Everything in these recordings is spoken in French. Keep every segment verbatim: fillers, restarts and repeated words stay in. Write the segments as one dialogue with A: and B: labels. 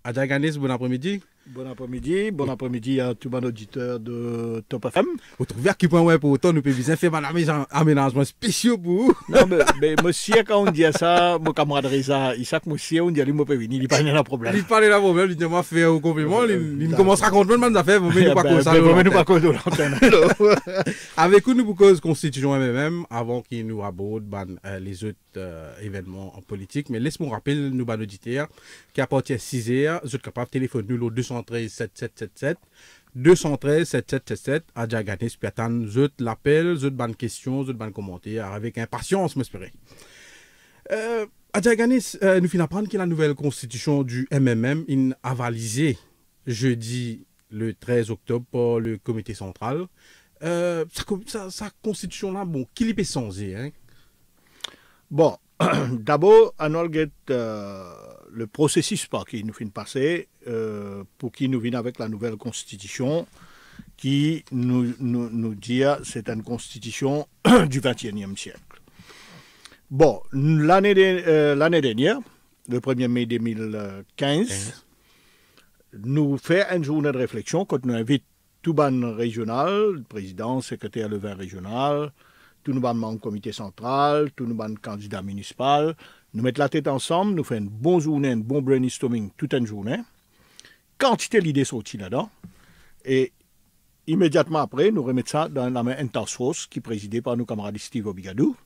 A: Adja Ganis, bon après-midi.
B: Bon après-midi, bon après-midi à tous les auditeurs de Top F M.
A: Vous trouvez à qui point ouais pour autant nous pouvons bien faire un aménagement spécial pour vous.
B: Non, mais, mais monsieur, quand on dit ça, mon camarade Reza, Isaac, monsieur, on dit à lui, moi, venir, il parle de problème.
A: Il parle de problème, il m'a fait un compliment, il commence à raconter même affaires, vous mettez pas comme ça.
B: Vous mettez pas comme ça l'antenne.
A: Avec nous, nous cause constitution M M M, avant qu'il nous aborde les autres événements en politique. Mais laisse-moi rappeler, nous, ban auditeurs, qu'à partir de six heures, vous êtes capable de téléphoner nous au deux cent treize sept sept sept sept. deux cent treize sept sept sept sept. Adja Ganis, puis attendre, vous l'appel, vous bonnes questions, vous bonnes commentaires, avec impatience, m'espérer. Euh, Adja Ganis, euh, nous finissons apprendre que la nouvelle constitution du M M M est avalisée jeudi le treize octobre par le comité central. Euh, sa, sa, sa constitution-là, bon, qui l'y peut changer, hein?
B: Bon, d'abord, on va euh, le processus par qui nous finit passer, euh, pour qui nous vient avec la nouvelle constitution, qui nous, nous, nous dit que c'est une constitution du vingt et unième siècle. Bon, l'année euh, l'année dernière, le premier mai deux mille quinze, nous fait une journée de réflexion quand nous invitons tout ban régional, le président, le secrétaire le vin régional, tous nos membres du comité central, tous nos candidats municipaux, nous mettons la tête ensemble, nous faisons une bonne journée, un bon brainstorming toute une journée. Quantité d'idées sorties là-dedans. Et immédiatement après, nous remettons ça dans la main d'une task force qui est présidée par nos camarades Steve Obigadou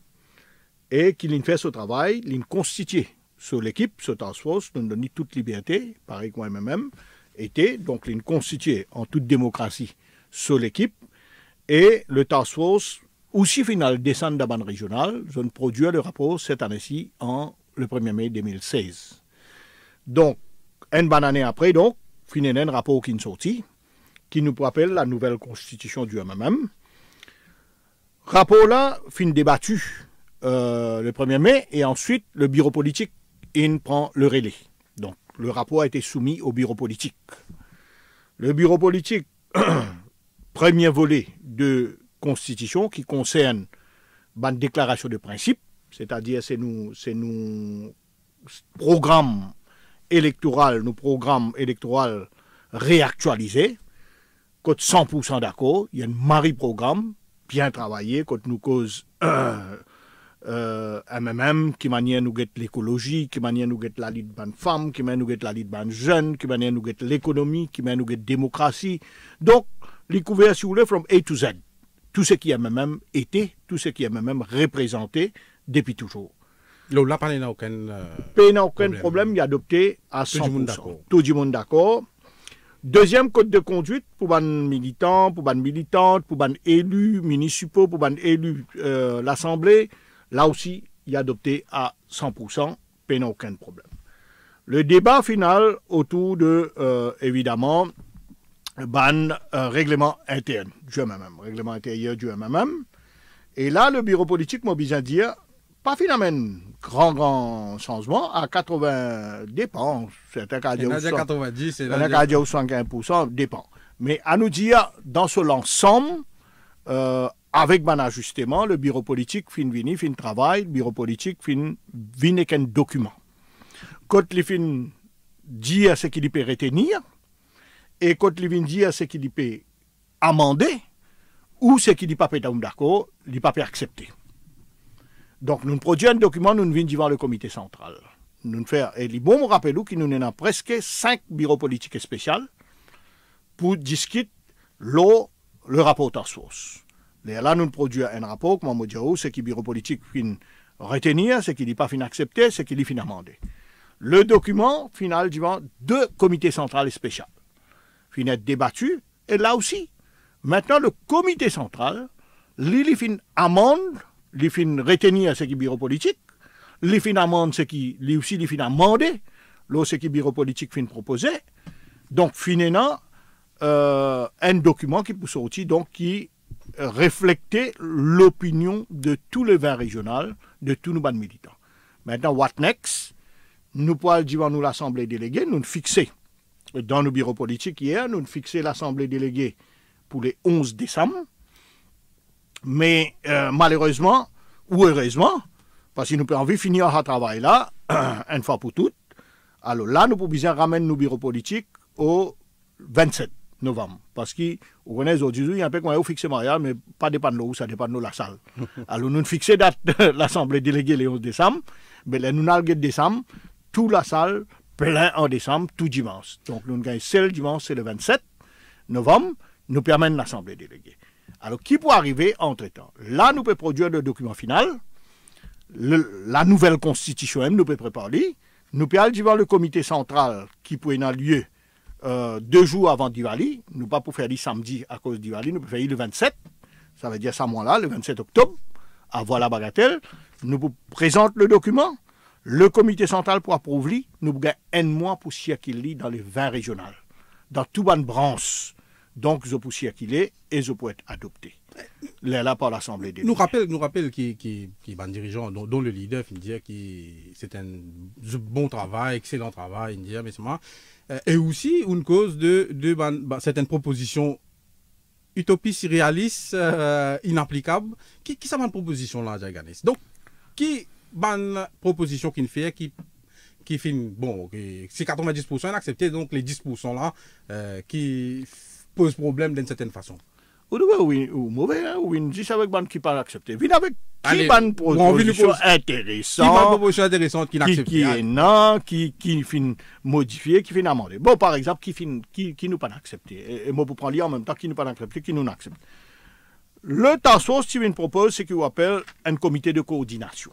B: et qui l'a fait ce travail, l'a constitué sur l'équipe, ce task force, nous donne toute liberté, pareil que moi-même, était donc l'a constitué en toute démocratie sur l'équipe et le task force aussi final descend de la bande régionale, je ne produis le rapport cette année-ci en le premier mai deux mille seize. Donc, une bonne année après, donc, fin un rapport qui est sorti, qui nous rappelle la nouvelle constitution du M M M. Rapport là, fin débattu euh, le premier mai, et ensuite le bureau politique il prend le relais. Donc, le rapport a été soumis au bureau politique. Le bureau politique, premier volet de constitution qui concerne une déclaration de principe, c'est-à-dire c'est nous, c'est nous programmes électoral, nos programmes électoraux réactualisés, quand cent pour cent d'accord, il y a un mari-programme bien travaillé, quand nous cause euh, euh, M M M, qui manière nous guette l'écologie, qui manière nous guette la lutte ban femmes, qui manière nous guette la lutte ban jeunes, qui manière nous guette l'économie, qui manière nous guette démocratie. Donc, les couverts, si vous voulez, from A to Z. Tout ce qui est M M M était, tout ce qui est M M M représenté depuis toujours.
A: Là, il n'y a aucun, euh,
B: il n'y a aucun problème, problème il est adopté à cent pour cent. Tout le monde d'accord. Deuxième code de conduite pour les militants, pour les militantes, pour les élus municipaux, pour les élus euh, l'Assemblée, là aussi, il est adopté à cent pour cent, il n'y a aucun problème. Le débat final autour de, euh, évidemment, ban euh, règlement interne du M M M, règlement intérieur du M M M. Et là, le bureau politique m'a besoin de dire, pas finalement grand, grand changement, à quatre-vingts dépend. Certains cas
A: dire quatre-vingt-dix, c'est
B: cas dire soixante-quinze pour cent dépend. Mais à nous dire, dans ce l'ensemble, euh, avec un ajustement, le bureau politique fin vini, fin travail, le bureau politique fin vini qu'un document. Quand il fin dire ce qu'il peut retenir, et quand il vient dire ce qu'il peut amender, ou ce qu'il n'est pas d'accord, il n'est pas accepter. Donc, nous produisons un document, nous venons devant le comité central. Nous faisons, et les bons me rappellent que nous avons presque cinq bureaux politiques spéciaux pour discuter le, le rapport task force. Et là, nous produisons un rapport, comme on dit, ce qui est bureau politique fin retenir, ce qui n'est pas fin accepter, ce qui est fin amender. Le document final devant deux comités centrales spéciaux. Fin être débattu, et là aussi, maintenant le comité central, il fin amende, il fin retenir ce qui est bureau politique, il fin amende ce qui, lui aussi, il fin amender, là, ce qui est bureau politique fin proposer, donc finalement, euh, un document qui peut sortir, donc qui reflète l'opinion de tous les vins régionaux, de tous nos militants. Maintenant, what next? Nous pouvons dire nous l'Assemblée déléguée, nous fixer dans nos bureaux politiques hier, nous fixé l'Assemblée déléguée pour les onze décembre. Mais euh, malheureusement, ou heureusement, parce que nous avons envie de finir ce travail-là, une fois pour toutes, Alors là, nous pouvons bien ramener nos bureaux politiques au vingt-sept novembre. Parce que, vous connaissez, aujourd'hui, il y a un peu qu'on a fixé mariage, mais pas dépend de nous, ça dépend de nous la salle. Alors nous fixons date de l'Assemblée déléguée le onze décembre, mais là, nous avons le décembre, toute la salle plein en décembre, tout dimanche. Donc nous avons seul dimanche, c'est le vingt-sept novembre, nous permet l'Assemblée déléguée. Alors, qui peut arriver entre-temps? Là, nous pouvons produire le document final, le, la nouvelle constitution, nous pouvons préparer, nous pouvons aller voir le comité central qui peut avoir lieu euh, deux jours avant Diwali, nous pas pour faire le samedi à cause de Diwali, nous pouvons faire le vingt-sept, ça veut dire ça mois-là, le vingt-sept octobre, avant la bagatelle, nous présentons le document, le comité central pour approuver, nous avons un mois pour circuler dans les vingt régionales, dans toutes les branches. Donc, je peux circuler et je peux être adopté. Là, par l'Assemblée des
A: Nous rappelle, nous rappelle qu'il qui, qui, qui dirigeant, dont, dont le leader, il dit que c'est un bon travail, excellent travail, il dit, mais euh, et aussi une cause de, de ban, ban, certaines propositions utopistes, irréalistes, euh, inapplicables. Qui, qui ça une proposition là, Jaganis? Donc, qui ban proposition qu'il fait, qui qui fait bon, c'est quatre-vingt-dix pour cent accepté, donc les dix pour cent là, euh, qui pose problème d'une certaine façon.
B: Ou oui, ou mauvais, hein, ou une dix avec bande qui pas accepté. Vine avec qui
A: ban
B: proposition intéressante.
A: Qui ban proposition intéressante qui n'accepte pas.
B: Qui est non, qui qui fin modifié, qui fin amendé. Bon, par exemple, qui fin qui qui nous pas accepté. Et, et moi pour prendre lire en même temps qui nous pas accepté, qui nous accepte. Le task force qui vient propose, c'est qu'il appelle un comité de coordination.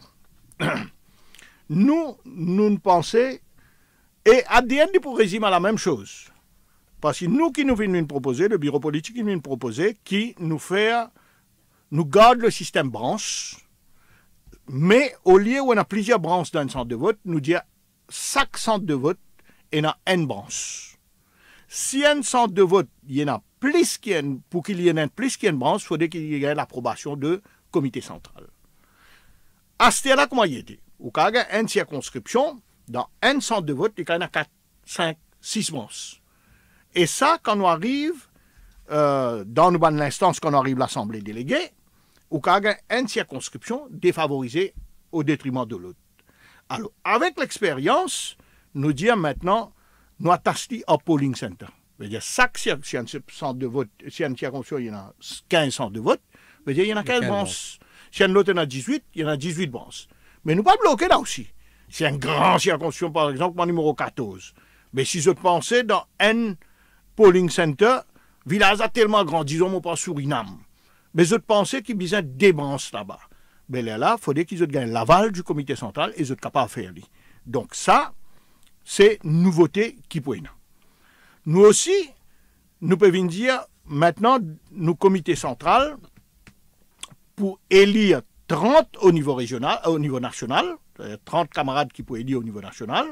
B: Nous, nous pensons, et à D N, pour résumer la même chose. Parce que nous qui nous venons proposer, le bureau politique qui nous vient proposer, qui nous fait, nous garde le système branche, mais au lieu où on a plusieurs branches dans un centre de vote, nous dit chaque centre de vote, il y a une branche. Si un centre de vote, il y en a plus qu'il y ait, pour qu'il y ait plus qu'il y ait une branche, il faudrait qu'il y ait l'approbation du comité central. À ce là comment il était? Ou quand il y a une circonscription, dans un centre de vote, il y a quatre, cinq, six branches. Et ça, quand on arrive euh, dans l'instance, quand on arrive à l'Assemblée déléguée, ou quand il y a une circonscription défavorisée au détriment de l'autre. Alors, avec l'expérience, nous disons maintenant, nous attachons un polling center. C'est-à-dire, chaque centre de vote, si il y a une circonscription, il y a quinze centres de vote, c'est-à-dire, il y en a quinze branches. Si il y en a l'autre, il y en a dix-huit, il y en a dix-huit branches. Mais nous ne pas bloquer là aussi. C'est une grande circonscription, par exemple, mon numéro quatorze. Mais si je pensais dans un polling center, village a tellement grand, disons, mon pas Suriname. Mais je pensais qu'il y avait des branches là-bas. Mais là, là, il faudrait qu'ils aient gagné l'aval du comité central et ils soient capables de faire. Donc ça, c'est une nouveauté qui peut être. Nous aussi, nous pouvons dire, maintenant, nos comités central, pour élire trente au niveau régional, au niveau national, trente camarades qui peuvent élire au niveau national.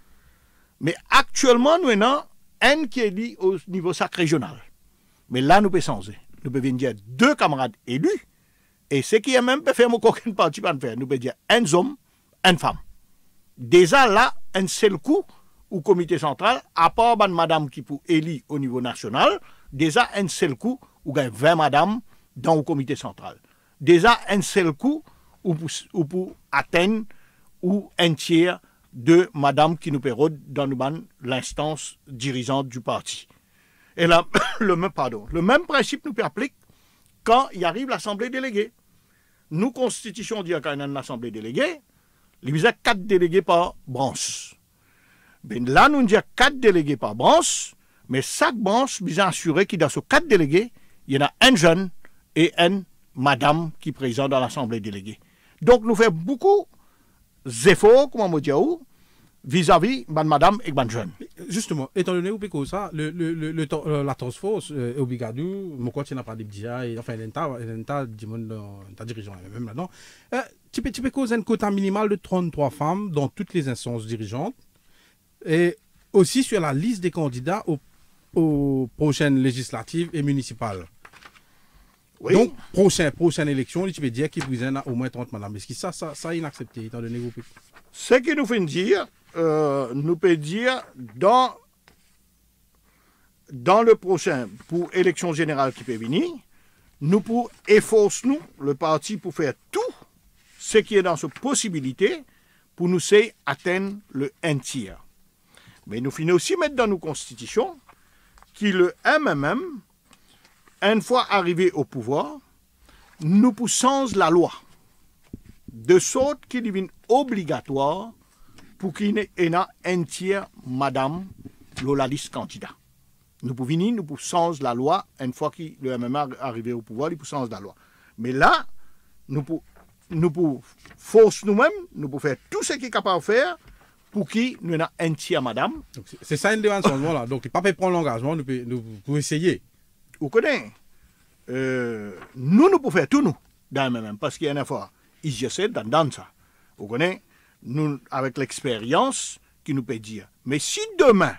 B: Mais actuellement, nous avons un qui est élu au niveau sac régional. Mais là, nous pouvons changer. Nous pouvons dire deux camarades élus. Et ce qui est même pas faire mon coquin parti pas faire. Nous pouvons dire un homme, une femme. Déjà là, un seul coup, au comité central, à part madame qui peut élire au niveau national, déjà un seul coup, où il y a vingt madames dans le comité central. Déjà un seul coup, ou pour atteindre ou un tiers de madame qui nous pérode dans l'instance dirigeante du parti. Et là, le même, pardon, le même principe nous applique quand il arrive l'Assemblée déléguée. Nous, Constitution dit qu'il y a une Assemblée déléguée, il y a quatre délégués par branche. Ben là, nous disons quatre délégués par branche, mais chaque branche vise à assurer qu'il y a sur quatre délégués, il y en a un jeune et un madame qui est présent dans l'Assemblée déléguée. Donc, nous faisons beaucoup d'efforts, comme on dit, vis-à-vis de madame et de jeune.
A: Justement, étant donné que ça, le, le, le, le, la task force euh, est obligatoire, mon coach n'a pas de dia, enfin, il y a un dirigeant même là-dedans. Euh, tu peux, tu peux causer un quota minimal de trente-trois femmes dans toutes les instances dirigeantes et aussi sur la liste des candidats aux, aux prochaines législatives et municipales. Oui. Donc, prochaine, prochaine élection, tu peux dire qu'il y a au moins trente madame. Est-ce que ça, ça, ça est inaccepté, étant donné que vous...
B: Ce qui nous fait dire, euh, nous peut dire, dans, dans le prochain, pour élection générale qui peut venir, nous pour efforcer nous, le parti, pour faire tout ce qui est dans cette possibilité, pour nous c'est atteindre le un tiers. Mais nous finissons aussi mettre dans nos constitutions que le M M M, une fois arrivé au pouvoir, nous poussons la loi de sorte qu'il devient obligatoire pour qu'il y ait un tiers madame la liste candidat. Nous pouvons venir, nous poussons la loi une fois que le M M M est arrivé au pouvoir, nous poussons la loi. Mais là, nous pouvons nous pouvons forcer nous-mêmes, nous pouvons faire tout ce qu'il est capable de faire pour qu'il nous ait un tiers madame.
A: C'est ça une demande changement là. Donc, il ne peut pas prendre l'engagement, nous pouvons essayer.
B: Vous connaissez euh, Nous, nous pouvons faire tout nous, dans le M M M, parce qu'il y a une fois, ils essaient dans ça. Vous connaissez nous, avec l'expérience, qui nous peut dire. Mais si demain,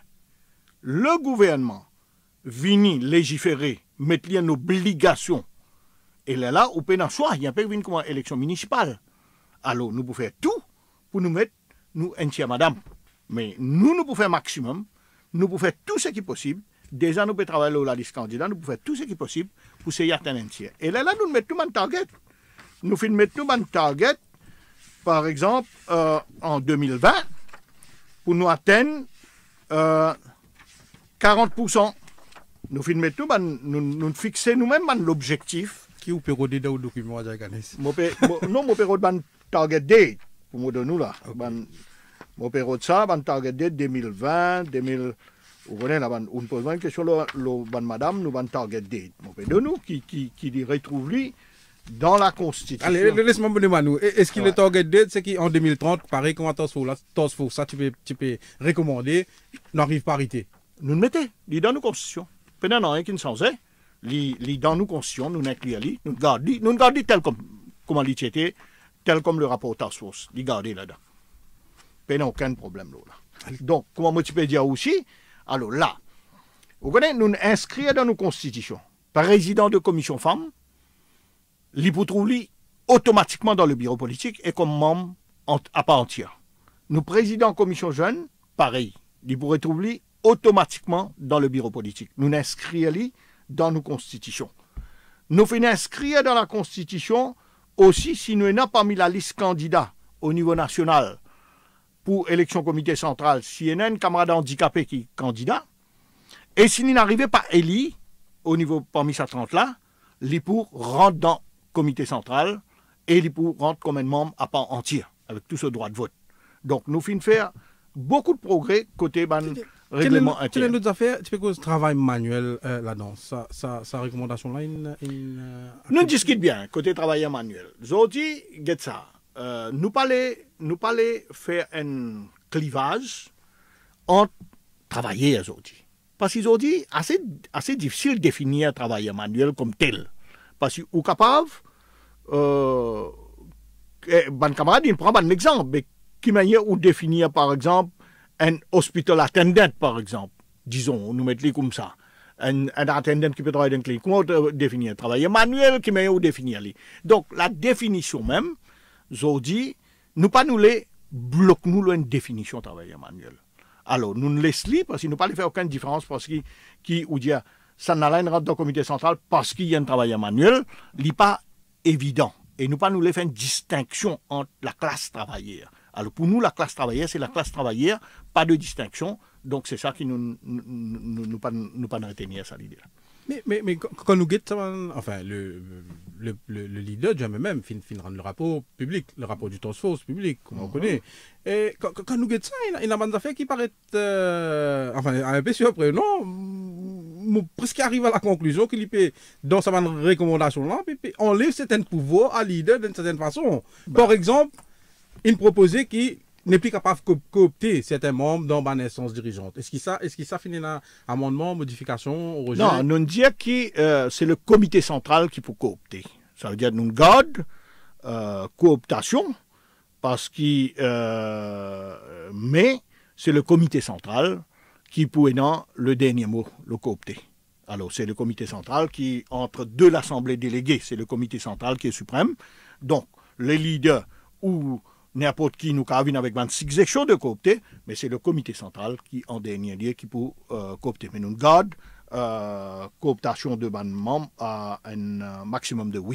B: le gouvernement vient légiférer, mettre une obligation, et là, là, au pénal soir, il y a pas une comme élection municipale. Alors, nous pouvons faire tout pour nous mettre, nous, un tiers madame. Mais nous, nous pouvons faire maximum, nous pouvons faire tout ce qui est possible. Déjà, nous pouvons travailler là, la liste candidat, nous pouvons faire tout ce qui est possible pour essayer d'atteindre un tiers. Et là, là, nous mettons tout un target. Nous faisons mettre tout un target, par exemple, euh, en deux mille vingt, pour nous atteindre euh, quarante pour cent. Nous faisons mettre tout, nous, nous fixer nous-mêmes l'objectif.
A: Qui vous peut redire dans le document, Jaganes?
B: Non, je peux un target date pour nous donner là. Je peux ça, un target date deux mille vingt, deux mille. Vous connaissez, on pose une question, le, madame, nous avons un target date. Je peux nous qui, qui, qui retrouve lui dans la Constitution.
A: Allez, laisse-moi me demander. Est-ce qu'il ouais. est target date, c'est qu'en deux mille trente, pareil, comment task force, ça tu peux, tu peux recommander, n'arrive pas à arrêter?
B: Nous le mettons, il est dans nos constitutions. Pendant un an qui ne s'en est, il est dans nos constitutions, nous l'incluons, nous le gardons, nous le gardons tel comme, comment il était, tel comme le rapport task force, il gardé là-dedans. Pendant aucun problème là. Donc, comment moi tu peux dire aussi, alors là, vous connaissez, nous inscrivons dans nos constitutions, président de commission femmes, il peut trouver automatiquement dans le bureau politique et comme membre à part entière. Nous présidents commission jeune, pareil, il pourrait trouver automatiquement dans le bureau politique. Nous l'inscrivons dans nos constitutions. Nous faisons inscrire dans la constitution aussi si nous n'avons pas mis la liste candidat au niveau national pour élection comité central, si y a un camarade handicapé qui est candidat, et si nous n'arrivons pas à élire au niveau parmi ces trente là, il pour rentrer dans le comité central et il pour rentrer comme un membre à part entière, avec tout ce droit de vote. Donc nous finissons faire beaucoup de progrès côté ban règlement interne.
A: Quelle est notre affaire? Tu peux cause travail manuel euh, là-dedans. Sa, sa, sa recommandation là, une, une, euh,
B: nous discutons bien côté travail manuel. Aujourd'hui, get ça. Euh, nous parlons nous parlons faire un clivage entre travailler aujourd'hui. Parce qu'aujourd'hui, assez assez difficile de définir un travail manuel comme tel. Parce que vous capable, euh, ban camarade, il prend un exemple, mais qui manière ou définir par exemple un hospital attendant par exemple, disons, nous mettons comme ça. Un, un attendant qui peut travailler dans une clinique, comment définir un travail manuel qui manière ou définir lui. Donc la définition même, aujourd'hui, nous pas nous les bloquons nous une définition de travail manuel. Alors nous ne laissons pas parce qu'il ne pas faire aucune différence parce qu'il qui ou dire ça n'a rien rentre dans le comité central parce qu'il y a un travail manuel, il n'est pas évident. Et nous pas nous les faire une distinction entre la classe travailleur. Alors pour nous, la classe travailleur, c'est la classe travailleur, pas de distinction. Donc c'est ça qui nous nous, nous, nous pas nous pas retenir ça l'idée là.
A: Mais, mais, mais quand nous guettons, enfin, le, le, le, le leader du M M M fin, fin rendre le rapport public, le rapport du task force public, comme mm-hmm. on connaît. Et quand, quand nous guettons, il y a des affaires qui paraissent, euh, enfin, un peu surprenant, non, presque arrive à la conclusion qu'il peut, dans sa recommandation-là, on laisse certains pouvoirs à leader d'une certaine façon. Bah. Par exemple, il proposait qu'il n'est plus capable de coopter certains membres dans ma naissance dirigeante. Est-ce que ça, est-ce que ça finit un amendement, modification, rejet?
B: Non, nous disons que euh, c'est le comité central qui peut coopter. Ça veut dire que nous gardons euh, cooptation, parce que, euh, mais c'est le comité central qui peut dans le dernier mot, le coopter. Alors c'est le comité central qui, entre deux l'Assemblée déléguée, c'est le comité central qui est suprême. Donc, les leaders ou n'importe qui nous cavine avec vingt-six sections de coopter, mais c'est le comité central qui, en dernier lieu, qui peut euh, coopter. Mais nous gardons euh, cooptation de membres à un maximum de huit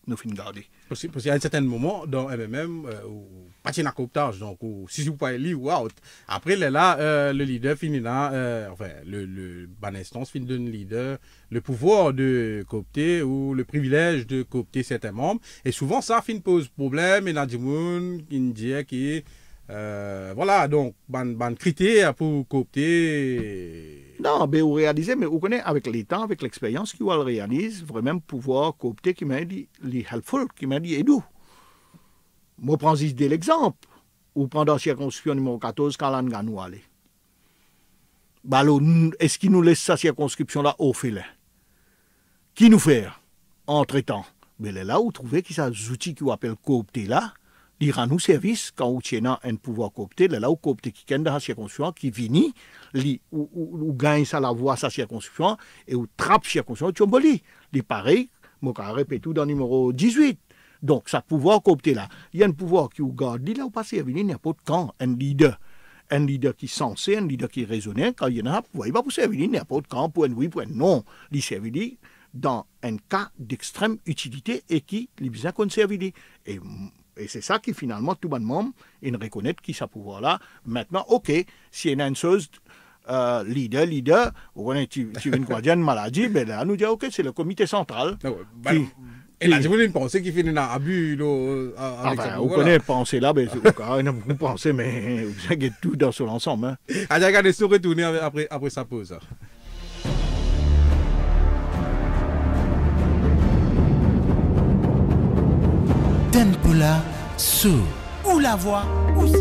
B: nous finissons garder.
A: Parce qu'il y a un certain moment dans M M M euh, où pas de cooptage, donc où, si vous pas élu ou out. Après là, euh, le leader finit là, euh, enfin le, le ban instance finit d'un leader le pouvoir de coopter ou le privilège de coopter certains membres. Et souvent ça finit pose problème et là du monde qui dit qui euh, voilà donc ban ban critère pour coopter.
B: Non, mais vous réalisez, mais vous connaissez avec les temps, avec l'expérience, qui vous réalise vraiment pouvoir coopter, qui m'a dit, les helpful, qui m'a dit, et d'où. Moi, prends ici l'exemple, ou pendant la circonscription numéro quatorze, quand l'on a nous aller. Bah, est-ce qu'il nous laisse sa circonscription-là au filet? Qui nous fait? Entre-temps. Mais là, vous trouvez qu'il y a des outils qui vous appellent coopter là, il rend nous service quand vous avez un pouvoir coopter, là où coopter qui est dans la circonscription, qui finit, ou, ou, ou gagne ça la voix sa circonscription, et ou trappe circonscription, tu embolis. Il pareil, je vais répéter dans le numéro dix-huit. Donc, ça pouvoir coopter là. Il y a un pouvoir qui vous garde, là où passer, il n'importe quand, un leader. Un leader qui est censé, un leader qui est raisonné, quand il y en a, vous voyez pas pour servir n'importe quand, pour un oui, pour un non. Il servir dans un cas d'extrême utilité et qui, il besoin qu'on servir. Et Et c'est ça qui, finalement, tout bonnement, il reconnaît qui ça pouvoir-là. Maintenant, OK, si il y a une chose, euh, leader, leader, vous connaissez, tu, tu viens de une maladie, ben là, nous dit, OK, c'est le comité central.
A: Ah ouais, bah, qui, et là, je voulais penser qu'il finit dans abus, là, avec
B: ah ben,
A: ça.
B: Vous connaissez, penser là, ben, c'est il y a beaucoup pensé, mais vous avez tout dans son ensemble. Hein.
A: Allez, regardez, se retourner après, après sa pause.
C: Tempula Sous. Ou la voix, ou si.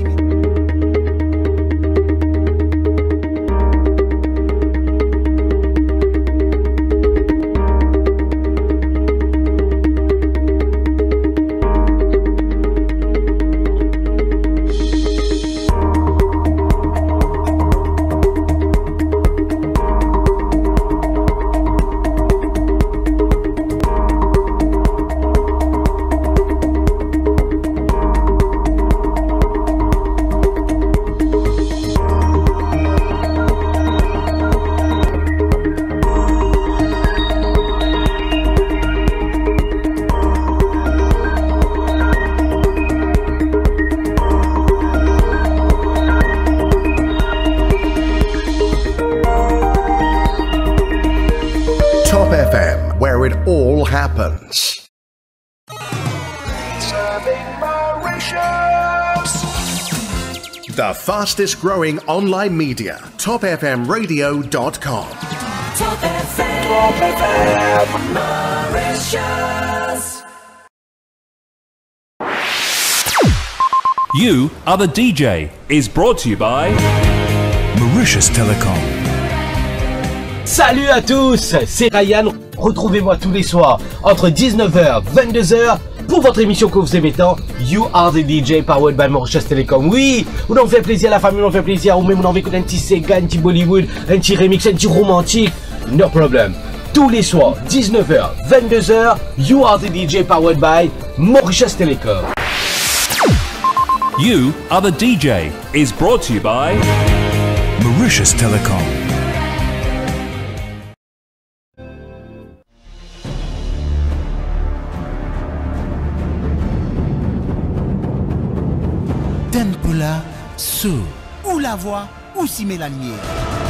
D: Happens. The fastest growing online media, top f m radio dot com.
E: Top F M, Top F M, Mauritius.
F: You Are the D J is brought to you by
C: Mauritius Telecom.
G: Salut à tous, c'est Ryan. Retrouvez-moi tous les soirs entre dix-neuf heures et vingt-deux heures pour votre émission que vous aimez tant, You Are the D J powered by Mauritius Telecom. Oui, on en fait plaisir à la famille, on en fait plaisir, ou même on en veut un petit Sega, un petit Bollywood, un petit remix, un petit romantique. No problem. Tous les soirs, dix-neuf heures et vingt-deux heures, You Are the D J powered by Mauritius Telecom.
F: You Are the D J is brought to you by
C: Mauritius Telecom. Tempula Sous. Ou la voix, ou si met la lumière.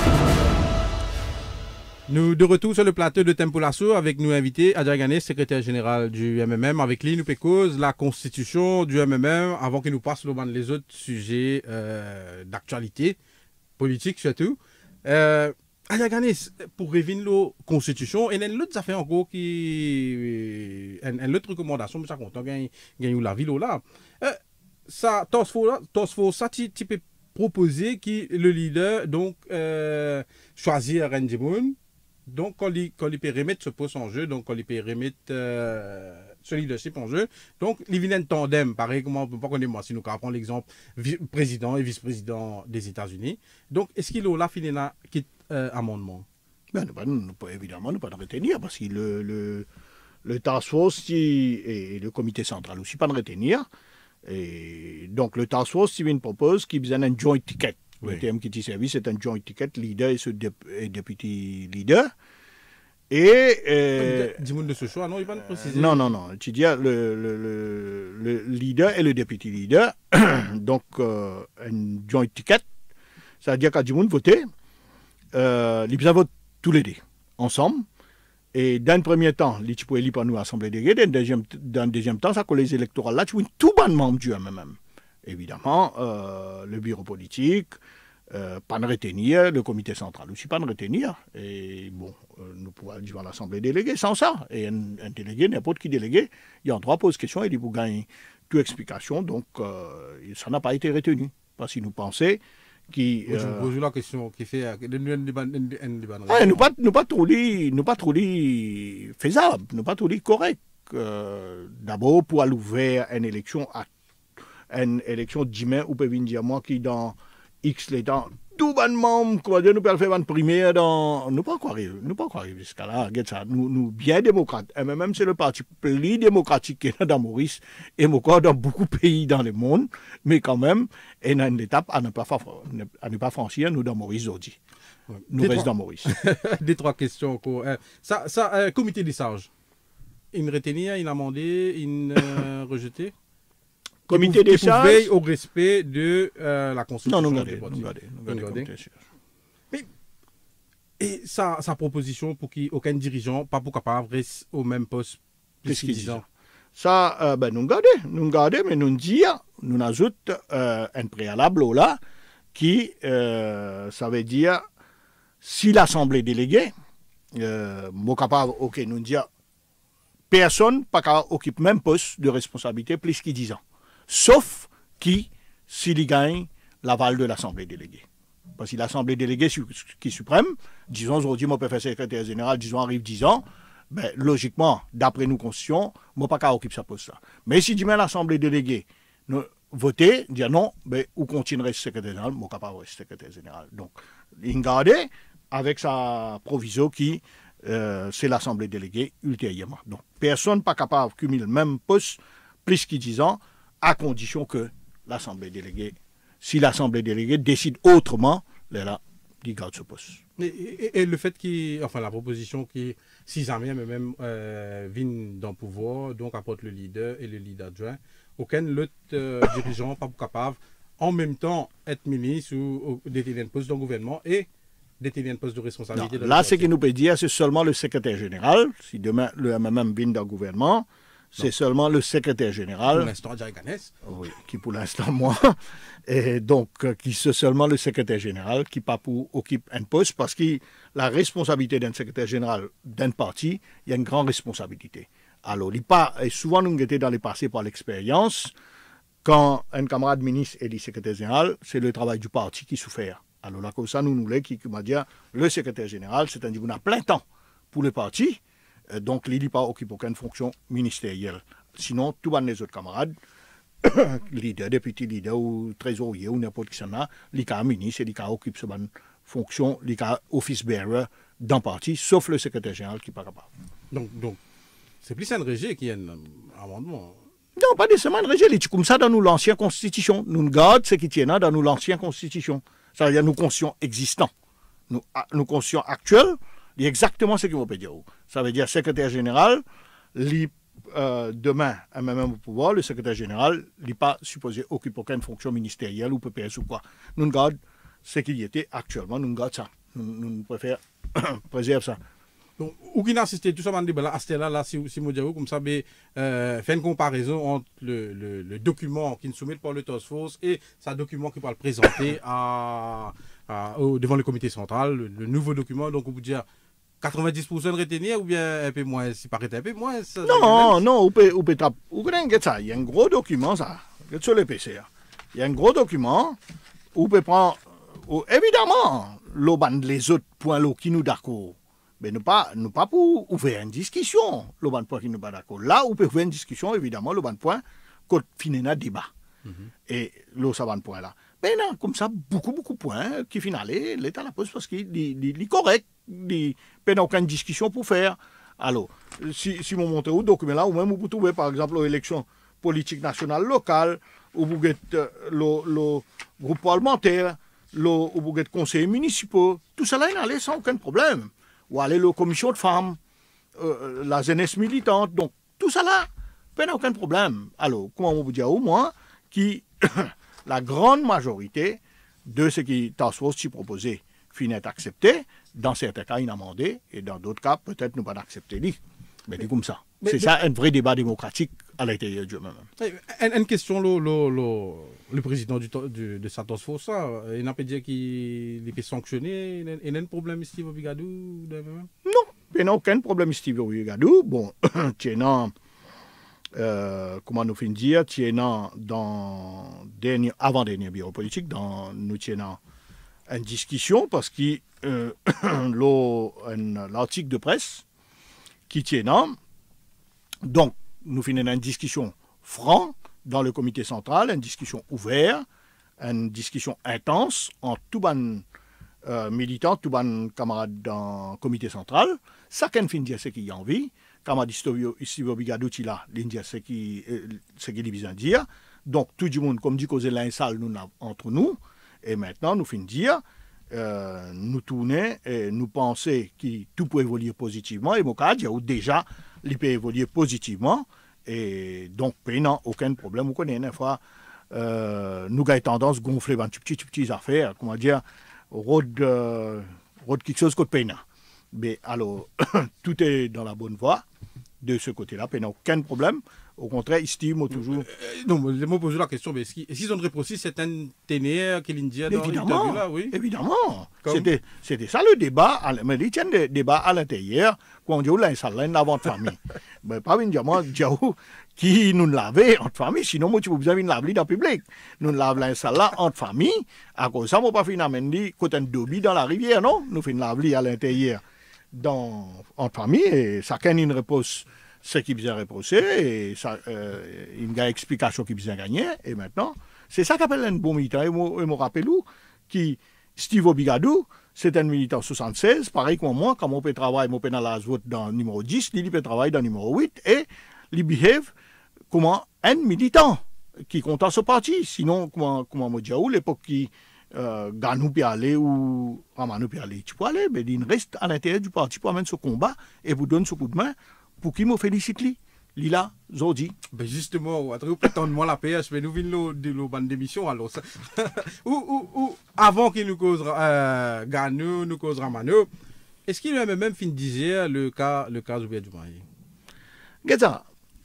A: Nous de retour sur le plateau de Tempula Sous avec nous invités Adja Ghanès, secrétaire général du M M M. Avec lui, nous cause la constitution du M M M avant qu'il nous passe sur les autres sujets euh, d'actualité, politique surtout. Euh, Adja Ghanès, pour revenir la constitution, il y a une autre affaire encore qui. Une autre recommandation, mais ça compte, il y a la ville là. Euh, ça, ça, tu peux proposer que le leader donc euh, choisir Randy Moon. Donc, quand il, quand il peut remettre ce poste en jeu, donc quand il peut remettre euh, ce leadership en jeu, donc il vient un tandem, pareil, comment on peut pas connaître moi, si nous prendre l'exemple président et vice-président des États-Unis. Donc, est-ce qu'il a là fini là qui euh, amendement?
B: Ben, nous, pas, nous, pas, évidemment, nous pas de retenir parce que le, le, le task force et le comité central aussi pas de retenir. Et donc, le task force, il propose qu'il y ait un joint ticket. Oui. Le terme qui dit service, c'est un joint ticket, leader et, ce dé et député leader. Et... Euh,
A: Dis-moi de ce choix, non, il va nous préciser.
B: Non, non, non. Tu dis, le, le, le, le leader et le député leader, donc, euh, un joint ticket, ça veut dire qu'à Dimoun voter, euh, ils votent tous les deux, ensemble. Et dans le premier temps, ils peuvent élire par nous l'Assemblée déléguée. Dans le deuxième, dans le deuxième temps, ça colle les électorales là, tu vois tout bon membre du M M M. Évidemment, euh, le bureau politique, euh, pas de retenir, le comité central aussi pas de retenir. Et bon, euh, nous pouvons aller à l'Assemblée déléguée sans ça. Et un, un délégué, n'importe qui délégué, il y a un droit pose question et il vous gagne toute explication. Donc, euh, ça n'a pas été retenu. Parce qu'il nous pensait qui
A: je vous pose la question qui fait
B: ah, nous pas nous pas trop li, nous pas trop li faisable, nous pas trop li correct. Euh, d'abord pour aller ouvrir une élection à une élection demain ou peut venir dire moi qui dans X les temps tout bon membre comment dire nous peut faire une primaire dans nous pas quoi arriver nous pas quoi arriver jusqu'à là regarde ça nous nous bien démocrates et même c'est le parti plus démocratique qui est dans Maurice et encore dans beaucoup de pays dans le monde mais quand même et dans une étape à ne pas à ne pas franchir nous dans Maurice aujourd'hui ouais. Nous restons dans Maurice.
A: Des trois questions encore ça ça euh, comité des sages une retenir une amendée une euh, rejetée.
B: Comité des sages
A: veille au respect de euh, la constitution.
B: Non, nous regardons, nous regardons.
A: Mais et sa, sa proposition pour qu'aucun dirigeant, pas pour capable reste au même poste
B: plus qu'il dix ans. Ça, euh, ben, nous regardons, nous regardons, mais nous disons, nous ajoutons euh, un préalable là, qui, euh, ça veut dire, si l'Assemblée déléguée, euh, moi capable, ok, nous disons, personne pas capable occupe même poste de responsabilité plus qu'il dix ans. Sauf qui, s'il gagne l'aval de l'Assemblée déléguée. Parce que l'Assemblée déléguée qui est suprême, disons aujourd'hui, moi, je peux faire secrétaire général, disons, arrive dix ans, ben, logiquement, d'après nos constitutions, moi, pas qu'à occuper sa poste là. Mais si demain l'Assemblée déléguée nous voter, dire non, ben, ou continuerait secrétaire général, moi, pas rester secrétaire général. Donc, il garde avec sa proviso qui, euh, c'est l'Assemblée déléguée ultérieurement. Donc, personne pas capable de cumuler le même poste, plus qu'il dix ans, à condition que l'Assemblée déléguée, si l'Assemblée déléguée décide autrement, là, il garde ce poste.
A: Et, et, et le fait qu'il, enfin la proposition qui, si jamais même euh, vient dans le pouvoir, donc apporte le leader et le leader adjoint, aucun autre euh, dirigeant pas capable en même temps être ministre ou, ou détenir un poste dans le gouvernement et détenir un poste de responsabilité.
B: Non, là, ce qu'il nous peut dire, c'est seulement le secrétaire général. Si demain le M M M vient dans le gouvernement, c'est seulement le secrétaire général.
A: Pour l'instant, Jerry Ganes.
B: Oui, qui pour l'instant, moi. Et donc, euh, qui c'est seulement le secrétaire général qui pas pour occupe un poste parce que la responsabilité d'un secrétaire général d'un parti, il y a une grande responsabilité. Alors, il pas, et souvent, nous étions dans les passés par l'expérience, quand un camarade ministre est dit secrétaire général, c'est le travail du parti qui souffert. Alors là, comme ça, nous nous voulons qui, qui m'a dit, le secrétaire général, c'est un dit, on a plein temps pour le parti. Donc, il n'a pas occupé aucune fonction ministérielle. Sinon, tous les autres camarades, leader, député leader ou trésorier ou n'importe qui s'en a, il a un ministre et il a occupé cette fonction, il a office bearer dans le parti, sauf le secrétaire général qui n'est pas capable.
A: Donc, donc c'est plus un régime qui est un amendement.
B: Non, pas nécessairement un régime, c'est comme ça dans nos anciennes constitutions. Nous gardons ce qui tient dans nos anciennes constitutions. Ça veut dire nos constitutions existantes. Nos, nos constitutions actuelles, c'est exactement ce qu'on peut dire. Ça veut dire secrétaire général, li, euh, demain, à même au pouvoir, le secrétaire général n'est pas supposé occuper aucune fonction ministérielle ou P P S ou quoi. Nous gardons ce qu'il y était actuellement, nous gardons ça. Nous, nous préférons préserver ça.
A: Donc, ou qui n'a assisté tout ça, là, à ce là, là, si, si vous comme ça, mais, euh, fait une comparaison entre le, le, le document qui nous soumet par le task force et ce document qui va le présenter à, à, au, devant le comité central, le, le nouveau document. Donc, on peut dire quatre-vingt-dix pour cent de retenir ou bien un peu moins, si paraît un peu moins. Ça,
B: non, non, on peut, on peut, on peut ça. Il y a un gros document, ça, sur le P C. Il y a un gros document où on peut prendre, où, évidemment, les autres points là qui nous d'accord. Mais nous pas, nous pas pour ouvrir une discussion, le bon point qui nous pas d'accord. Là, on peut ouvrir une discussion, évidemment, le bon point, quand finit un débat. Mm-hmm. Et le savant point là. Mais non, comme ça, beaucoup, beaucoup de points qui finalent, l'État la pose parce qu'il est correct. Il n'y a aucune discussion pour faire. Alors, si, si on monte au document là, ou même vous trouvez par exemple l'élection politique nationale locale, ou vous avez le, le groupe parlementaire, le, ou vous avez conseillers municipaux, tout cela est allé sans aucun problème. ou aller à la commission de femmes, euh, la jeunesse militante. Donc, tout ça là, pas aucun problème. Alors, comment on vous dire au moins, qui, la grande majorité de ce qui Task Force s'y proposait finit accepté, dans certains cas, il a amendé, et dans d'autres cas, peut-être nous pas accepter. Mais c'est comme ça. C'est ça un vrai débat démocratique à l'intérieur du même.
A: Une, une question, le, le, le, le président du, du, de Task Force, ça, il n'a pas dit qu'il peut sanctionner, il y a un problème, Steve Obigadou?
B: Non, il n'y a aucun problème, Steve Obigadou. Bon, tiens, euh, comment nous finissons dire, tiens, dans dernier, avant-dernier bureau politique, dans, nous tiens une discussion, parce que euh, l'article de presse qui tient, donc, nous finissons une discussion franche dans le comité central, une discussion ouverte, une discussion intense entre tous les euh, militants, tous les camarades dans le comité central. Ça, qu'un fin dire ce qu'il y a envie. Camarade Steve Obigadou, il a dire ce qu'il a besoin de dire. Donc, tout le monde, comme dit, causer l'un salle nous, entre nous. Et maintenant, nous finissons dire, euh, nous tourner et nous penser que tout peut évoluer positivement. Et mon cas, il y a déjà, il peut évoluer positivement. Et donc, il n'y a aucun problème. Vous connaissez, une fois, euh, nous avons tendance à gonfler dans petites petites affaires, comment dire, rôde euh, quelque chose que peine. Mais alors, tout est dans la bonne voie de ce côté-là, il n'y a aucun problème. Au contraire, estime toujours.
A: Euh, non, je me pose la question, mais est-ce qu'ils ont répondu certaines ténèbres qu'il indique dans
B: l'interview
A: là, oui?
B: Évidemment. C'était, c'était ça le débat. Mais il y a un débat à l'intérieur, quand on dit là, ça là, avant de famille. Mais pas une diamant, diaou, qui nous lavait entre famille, sinon, moi, tu peux besoin de laver dans le public. Nous lavons ça là entre famille, à cause de ça, on ne peut pas finir à mener côté un dobi dans la rivière, non? Nous faisons laver à l'intérieur dans, entre famille, et chacun a une réponse. Ce qui vient reprocher, et ça, euh, il y a une explication qui vient gagner, et maintenant, c'est ça qu'appelle un bon militant. Et je me rappelle où, qui, Steve Obigadou, c'est un militant soixante-seize, pareil comme moi, quand on peut travailler, on peut dans la vote dans le numéro dix, il peut travailler dans le numéro huit, et il behave comme un militant qui compte à ce parti. Sinon, comment, comment me dire, l'époque qui euh, Ganou peut aller ou Ramanou peut aller, tu peux aller, mais il reste à l'intérieur du parti pour amener ce combat et vous donne ce coup de main. Pour qui me félicite lui, Lila, Zodi.
A: Ben justement, vous prétendez la P H, mais nous venons de la bande d'émission, alors ça. ou, ou, ou, avant qu'il nous cause euh, Ganou, nous cause Ramano, est-ce qu'il a même fin disait le cas, le cas Zoubia Djoumaï?
B: Gaza,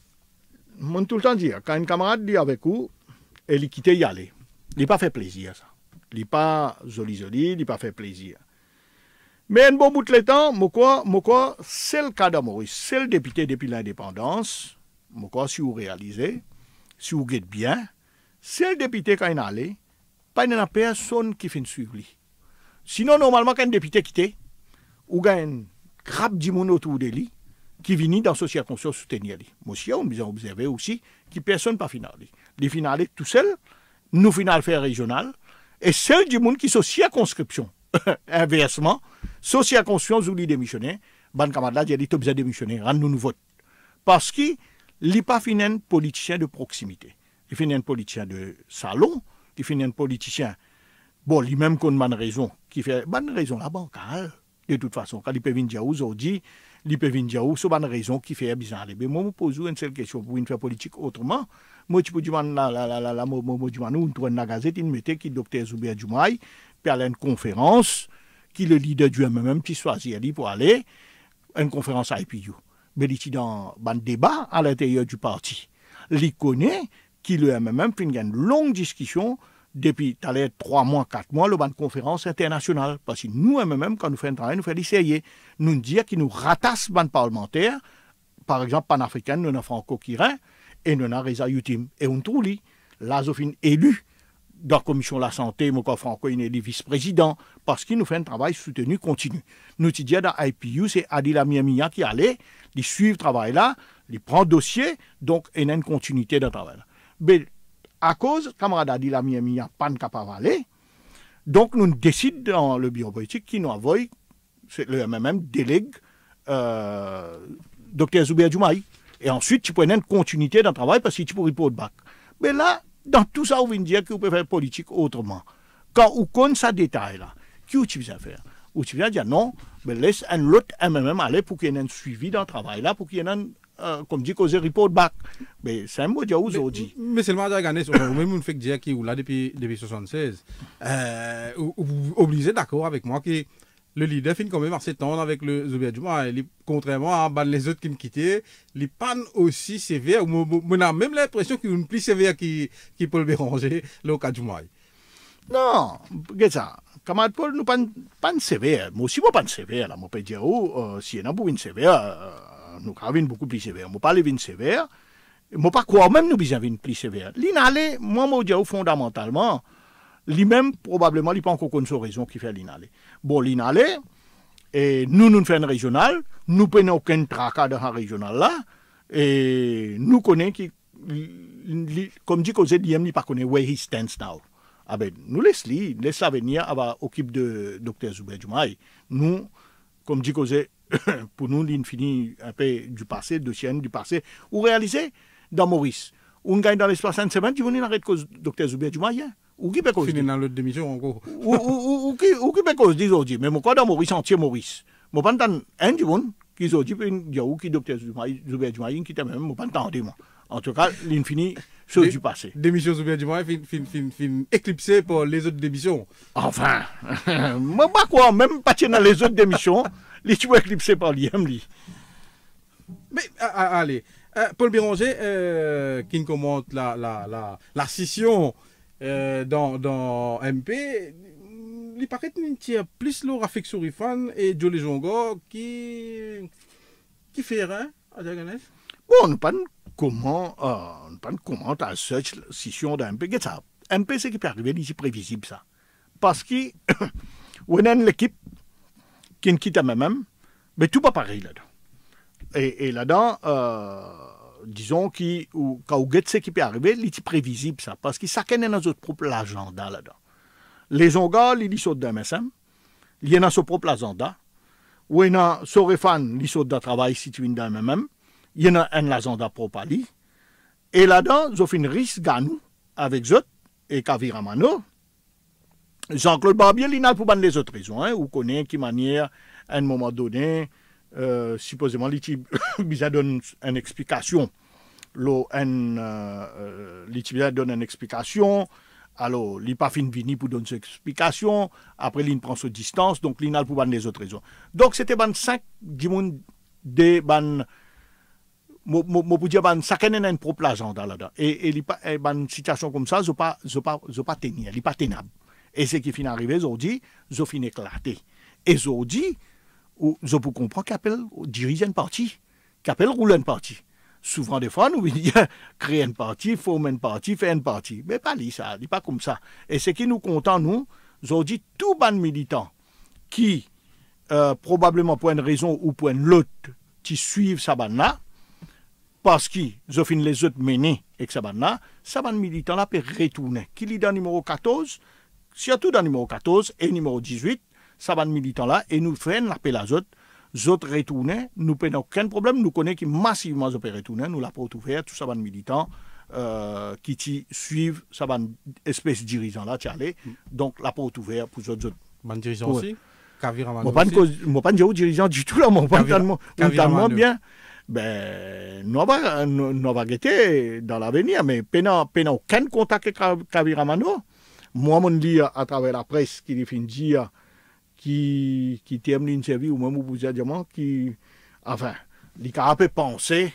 B: moi tout le temps dire, quand un camarade dit avec vous, il quitte y aller. Il n'a pas fait plaisir, ça. Il n'a pas joli joli, il n'a pas fait plaisir. Mais un bon bout de temps, moi, c'est le cas de Maurice, c'est le député depuis l'indépendance, moi, si vous réalisez, si vous guettez bien, c'est le député quand il est allé, pas une personne qui fait suivre lui. Sinon, normalement, quand un député quitte, ou il y a un grave de monde autour de lui qui vient dans ce circonstance soutenir lui. Moi aussi, on a observé aussi que personne n'a pas fini. Il finale tout seul, nous finale faire régional, et seul du monde qui sont circonscription. Inversement, sauf si la conscience ou démissionner, ban camarade là, il dit besoin de démissionner, rendre nous vote. Parce qu'il n'est pas un politicien de proximité. Il est un politicien de salon, il est un politicien, bon, lui-même qu'on a une raison, qui fait, bonne raison, la bancale, de toute façon, quand il peut venir aujourd'hui, il peut venir où, c'est une raison qui fait bizarre. Mais moi, je me pose une seule question pour une faire politique autrement. Moi, je peux dire, la, la, la, la, la, moi, moi, je peux dire, la gazette, il mettait qui docteur Zoubia Djoumaï, puis à une conférence, qui le leader du M M M qui choisit ali pour aller à une conférence à I P U. Mais il est dans un débat à l'intérieur du parti. Il connaît qui le M M M fait une longue discussion depuis trois mois, quatre mois, le ban conférence internationale. Parce que nous, M M M, quand nous faisons un travail, nous faisons essayer. Nous dire qu'ils nous ratassent ban parlementaire, par exemple panafricaine, nous avons franco-kirin, et nous avons Reza Youtim. Et on trouve lui, là, Zofine élu. Dans la commission de la santé, mon Franco il est vice-président, parce qu'il nous fait un travail soutenu continu. Nous disons dans I P U, c'est Adila Miamia qui allait, il suit le travail là, il prend le dossier, donc il y a une continuité de travail là. Mais à cause, camarade Adila Miamia pas capable d'aller, donc nous décidons dans le bureau politique qui nous envoie, c'est le M M M délègue euh, docteur Zoubia Djoumaï. Et ensuite, tu peux une continuité dans le travail parce que tu peux répondre back. Mais là, dans tout ça, on vient dire que vous pouvez faire politique autrement. Quand on connaît ça détail là, qu'est-ce que tu veux faire? Ou tu viens dire non, mais laisse un autre M M M aller pour qu'il y ait un suivi dans le travail là, pour qu'il y ait un, euh, comme dit, cause report back. Mais c'est un mot de aujourd'hui.
A: Mais, mais seulement à Ganes, même on fait dire qu'il est là depuis, depuis soixante-seize. Euh, obligé d'accord avec moi que le leader finit quand même assez tendre avec le Zouber Djouma. Contrairement à ben, les autres qui me quittaient, il pas aussi sévère. On a même l'impression qu'il est plus sévère qui, qui Paul Béranger, le cas Djouma.
B: Non, regarde ça. Camarade Paul, nous pas pas sévère. Moi aussi, moi pas sévère. Là, moi peux dire, oh, euh, si y en a pour une sévère, euh, nous avons beaucoup plus sévère. Moi pas les une sévère. Moi pas croire même nous besoin une plus sévère. L'inalé, moi moi dire fondamentalement, lui-même probablement il pas encore connaît son raison qui fait l'inalé. Bon, l'inalé, et nous nous faisons une régionale, nous prenons aucun tracas dans la régionale là, et nous connaissons qui, comme dit Cosé, il ne pas connaît where he stands now. Ah ben, nous laissons laisse l'avenir à l'équipe de docteur Zouber Djoumaï. Nous, comme dit Cosé, pour nous, l'infini un peu du passé, de chaîne du passé, ou réaliser dans Maurice. On gagne dans l'espace d'une semaine, tu vas arrêter cause docteur Zouber Djoumaï. Ou qui peut cause
A: fini dans l'autre démission encore.
B: Ou qui peut cause aujourd'hui. Mais moi, dans Maurice, entier Maurice. Moi, pas tant un du monde qui aujourd'hui peut dire qui docteur Zouber Djoumaï qui t'a même, moi, pas tant moi. En tout cas, l'infini, chose du passé.
A: Démission Zouber Djoumaï fin, fin, fin, fin éclipsé par les autres démissions.
B: Enfin, moi, pas quoi, même pas dans les autres démissions, les tu vas éclipser par l'I M.
A: Mais, ah, allez, euh, Paul Béranger, euh, qui commente la, la, la, la scission euh, dans, dans M P, il paraît qu'il tire plus leur affection Rifan et Jolie Jongo qui, qui fait rien à Diaganès.
B: Bon, nous pas comment, euh, nous pas comment à cette scission d'un M P. Qu'est-ce que ça? M P, c'est qui peut arriver, c'est prévisible ça. Parce que, on a l'équipe qui ne quitte à même, mais tout pas pareil là-dedans. Et, et là-dedans, euh, disons que quand vous avez ce qui peut arriver, c'est prévisible ça. Parce que ça connaît dans notre propre agenda là-dedans. Les Zongas, ils sont d'un M S M, ils ont son propre agenda. Ou ils ont son refan, ils sont d'un travail situé dans le M M. Il y en a un agenda propre à lui. Et là-dedans, ils ont fait une risque ganou avec eux et Kaviramano. Jean-Claude Barbier, il n'a pas les autres raisons. Hein, vous connaissez qui manière, à un moment donné, euh, supposément, il donne une explication. Il euh, donne une explication. Alors, il n'a pas fini venir pour donner cette explication. Après, il prend sa distance. Donc, il n'a pas les autres raisons. Donc, c'était cinq dimanches de ban. Moi, pour dire, ça a un propre agenda là-dedans. Et, et, et une situation comme ça, je ne pas, pas, pas tenir, elle n'est pas tenable. Et ce qui finit arrivé, aujourd'hui, je finis éclaté. Et aujourd'hui, je peux comprendre qu'appelle diriger un parti, qu'appelle rouler un parti. Souvent, des fois, nous disons créer un parti, former un parti, faire un parti. Mais pas ça, n'est pas comme ça. Et ce qui nous compte, nous, aujourd'hui, tout ban militant qui, euh, probablement pour une raison ou pour une autre, qui suivent sa ban-là, parce qu'ils ont fini les autres menés avec sa ban-là, sa ban militant là peut retourner. Qui lit dans le numéro quatorze, surtout dans le numéro quatorze et numéro dix-huit, sa ban militant là, et nous faisons l'appel à eux, les autres retournent, nous n'avons aucun problème, nous connaissons qui massivement ils peuvent retourner, nous la porte ouverte, tout sa ban militant euh, qui suivent sa ban espèce dirigeant là, allé, donc la porte ouverte pour les autres.
A: Ban dirigeant aussi? Kaviramano
B: aussi? Je ne vais pas dire dirigeant du tout là, mais on tellement bien. Ben, nous allons guetter dans l'avenir, mais pendant aucun contact avec Kaviramano. Moi, je lis à travers la presse qui fait dire qui, qui termine une série, ou même au bout de diamant, qui, enfin, il a un peu pensé,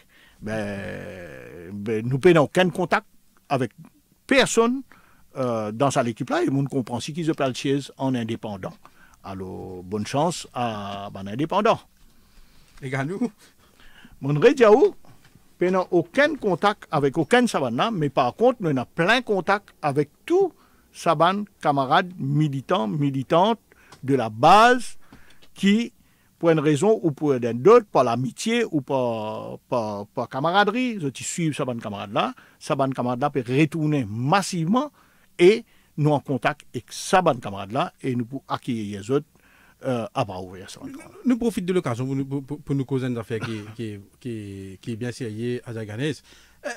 B: ben, ben, nous n'avons aucun contact avec personne euh, dans cette équipe-là, et nous comprenons si qu'ils appellent chaise en indépendant. Alors, bonne chance à un indépendant.
A: Et nous
B: Mon Rediaou, nous n'avons aucun contact avec aucun savana, mais par contre, nous avons plein contact avec tous Saban, camarades militants, militantes de la base qui, pour une raison ou pour une autre, par l'amitié ou par, par, par camaraderie, ils suivent Saban camarade-là, Saban camarade-là peut retourner massivement et nous en contact avec Saban camarade-là et nous pouvons accueillir les autres euh, à bras ouverts.
A: Nous profitons de l'occasion pour, pour, pour nous causer une affaire qui, qui, qui, qui est bien sérieuse à Diaganès. Euh,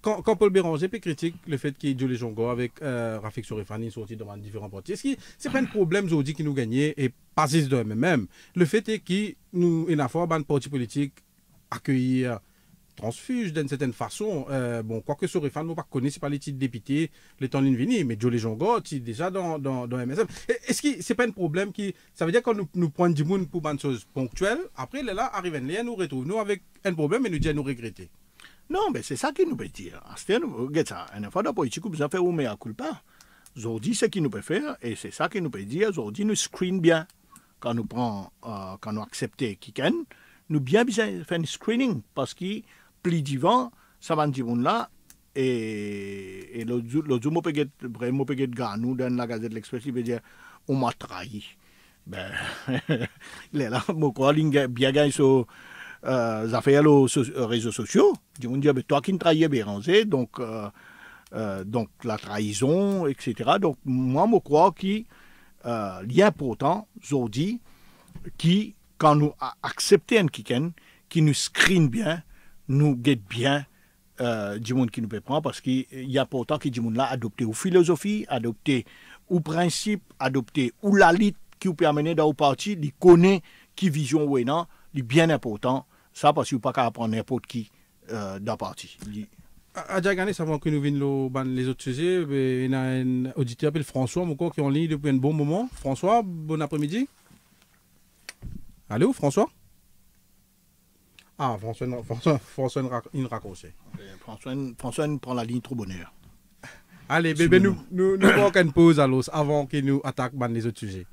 A: quand, quand Paul Béranger peut critique le fait qu'il y ait Jolie Jongo avec euh, Rafik Sourefani sorti devant différents partis, est-ce que c'est pas un problème aujourd'hui qui nous gagnait et pas juste de même. Le fait est que nous, une fois, un parti politique accueillir transfuge d'une certaine façon. Euh, bon, quoique Sourefani, nous ne connaissons pas les titres députés, les temps vini, mais Jolie Jongo, tu es déjà dans, dans, dans M S M. Est-ce que c'est pas un problème qui. Ça veut dire qu'on nous, nous prend du monde pour une chose ponctuelle, après, là, arrive un lien, nous retrouve nous avec un problème et nous dit à nous regretter.
B: Non, mais c'est ça qui nous peut dire. C'est ça. Une fois de politique, vous avez fait un mea culpa. Aujourd'hui, c'est ce qu'il nous peut faire, et c'est ça qui nous peut dire. Aujourd'hui, nous screen bien. Quand nous prenons, euh, quand nous acceptons Kiken, nous bien bien faire un screening, parce que plus divin, ça va dire là, et, et l'autre jour, peut être vraiment peut être gars, nous, dans la Gazette de l'Express, il veut dire, on m'a trahi. Ben, là, mon quoi, bien gagné sur les affaires sur les réseaux sociaux. Ils vont dire, toi qui me trahis Béranger, donc, euh, euh, donc la trahison, et cetera. Donc, moi, je crois qu'il euh, y a important, aujourd'hui, qui, quand nous acceptons un kiken, qui nous screen bien, nous guette bien euh, du monde qui nous peut prendre, parce qu'il y a pourtant que du monde là adopté ou philosophie, adopté ou principe, adopté ou la lutte qui vous permet dans le parti, il connaît qui vision ou non, il est bien important, ça parce qu'il ne peut pas apprendre n'importe qui euh, dans le parti.
A: À Diagané, avant que nous venions les autres sujets, il y a un auditeur appelé François, mon corps qui est en ligne depuis un bon moment. François, bon après-midi. Allô, François? Ah, François, François, François il raccroché.
B: François, François prend la ligne trop bonheur.
A: Allez, bébé, nous nous nous prenons une pause à l'os avant qu'il nous attaque dans les autres sujets.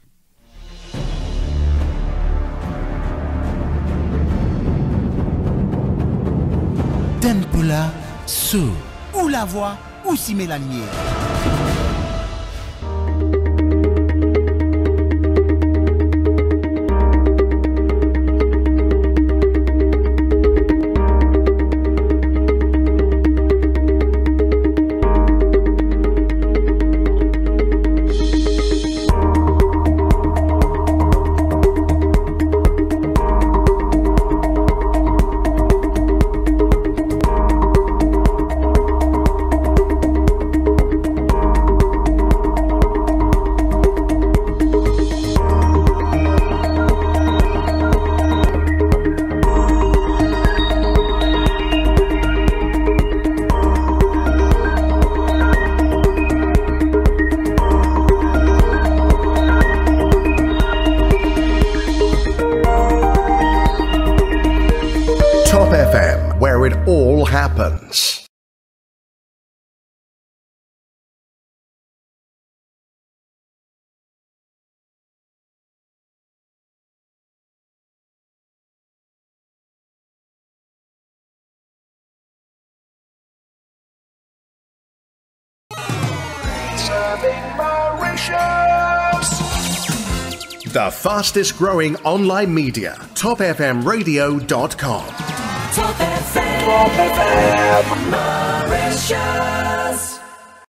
C: Tempola, sous, ou la voix, ou si met la lumière.
D: Happens. The fastest growing online media, top f m radio dot com.
E: Top F M, Top F M, Mauritius.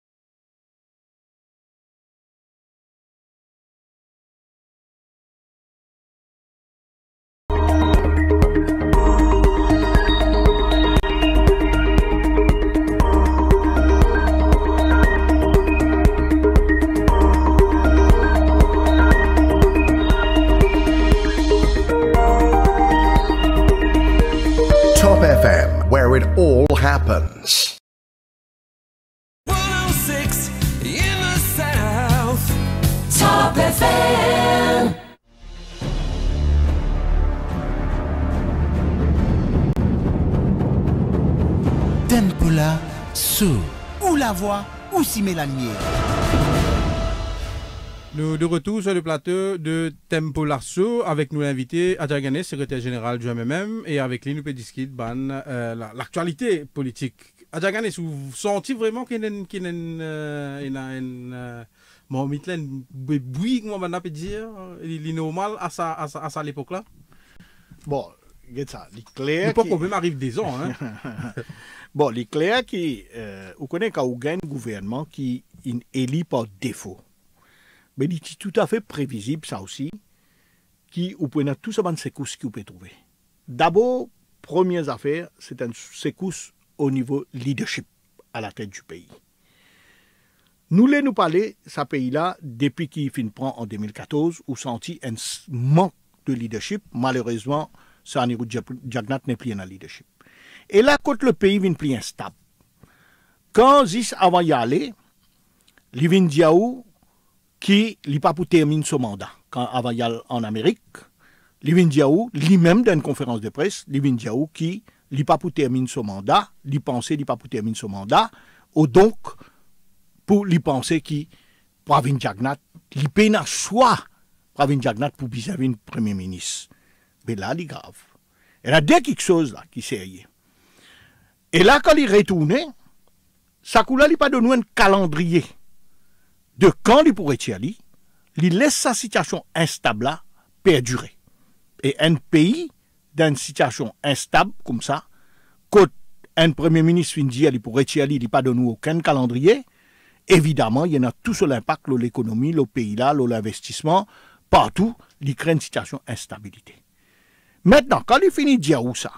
D: Where it all happens.
E: one oh six in the South. Top F M.
C: Tempola, sous, ou la voix, ou si met la lumière.
A: Nous de retour sur le plateau de Tempo Larceau avec nous l'invité Adja Ganes, secrétaire général du M M M, et avec lui nous peut discuter ban euh, l'actualité politique. Adja Ganes, vous sentez vraiment qu'il y a une qu'il y a une une bon mitlen bruit comment on peut dire, il est normal à ça à ça à ça l'époque là.
B: Bon, regarde ça, l'éclair.
A: Mais pas problème arrive des ans hein.
B: Bon, l'éclair qui euh, vous connaissez quand vous gagnez un gouvernement qui est élu par défaut. Mais c'est tout à fait prévisible, ça aussi, qui vous pouvez tout ça dans secousses que vous pouvez trouver. D'abord, première affaire, c'est une secousse au niveau leadership à la tête du pays. Nous voulons nous parler, ce pays-là, depuis qu'il fin prend en deux mille quatorze, où senti un manque de leadership. Malheureusement, Sanirou Jagnat n'est plus dans le leadership. Et là, quand le pays vient plus instable, quand Zis avant y aller, Livin Diaou, qui n'a pas pour terminer son mandat, quand avant y aller en Amérique, Livin Diaou, lui-même dans une conférence de presse, Livin Diaou, qui n'a pas pour terminer son mandat, lui pensait, n'a pas pour terminer son mandat, ou donc, pour lui penser qui Pravin Jagnat, lui peine à choix Pravin Jagnat pour bien un premier ministre. Mais là, c'est grave. Et là, dès quelque chose là qui s'est sérieux. Et là, quand il retourne, ça coule, il pas donné un calendrier de quand il pourrait y aller. Il laisse sa situation instable là perdurer. Et un pays dans une situation instable comme ça, quand un premier ministre finit il pourrait y aller, il pas donné aucun calendrier. Évidemment, il y en a tout sur l'impact de l'économie, le pays là, l'investissement, partout, il crée une situation d'instabilité. Maintenant, quand il finit Diaou ça,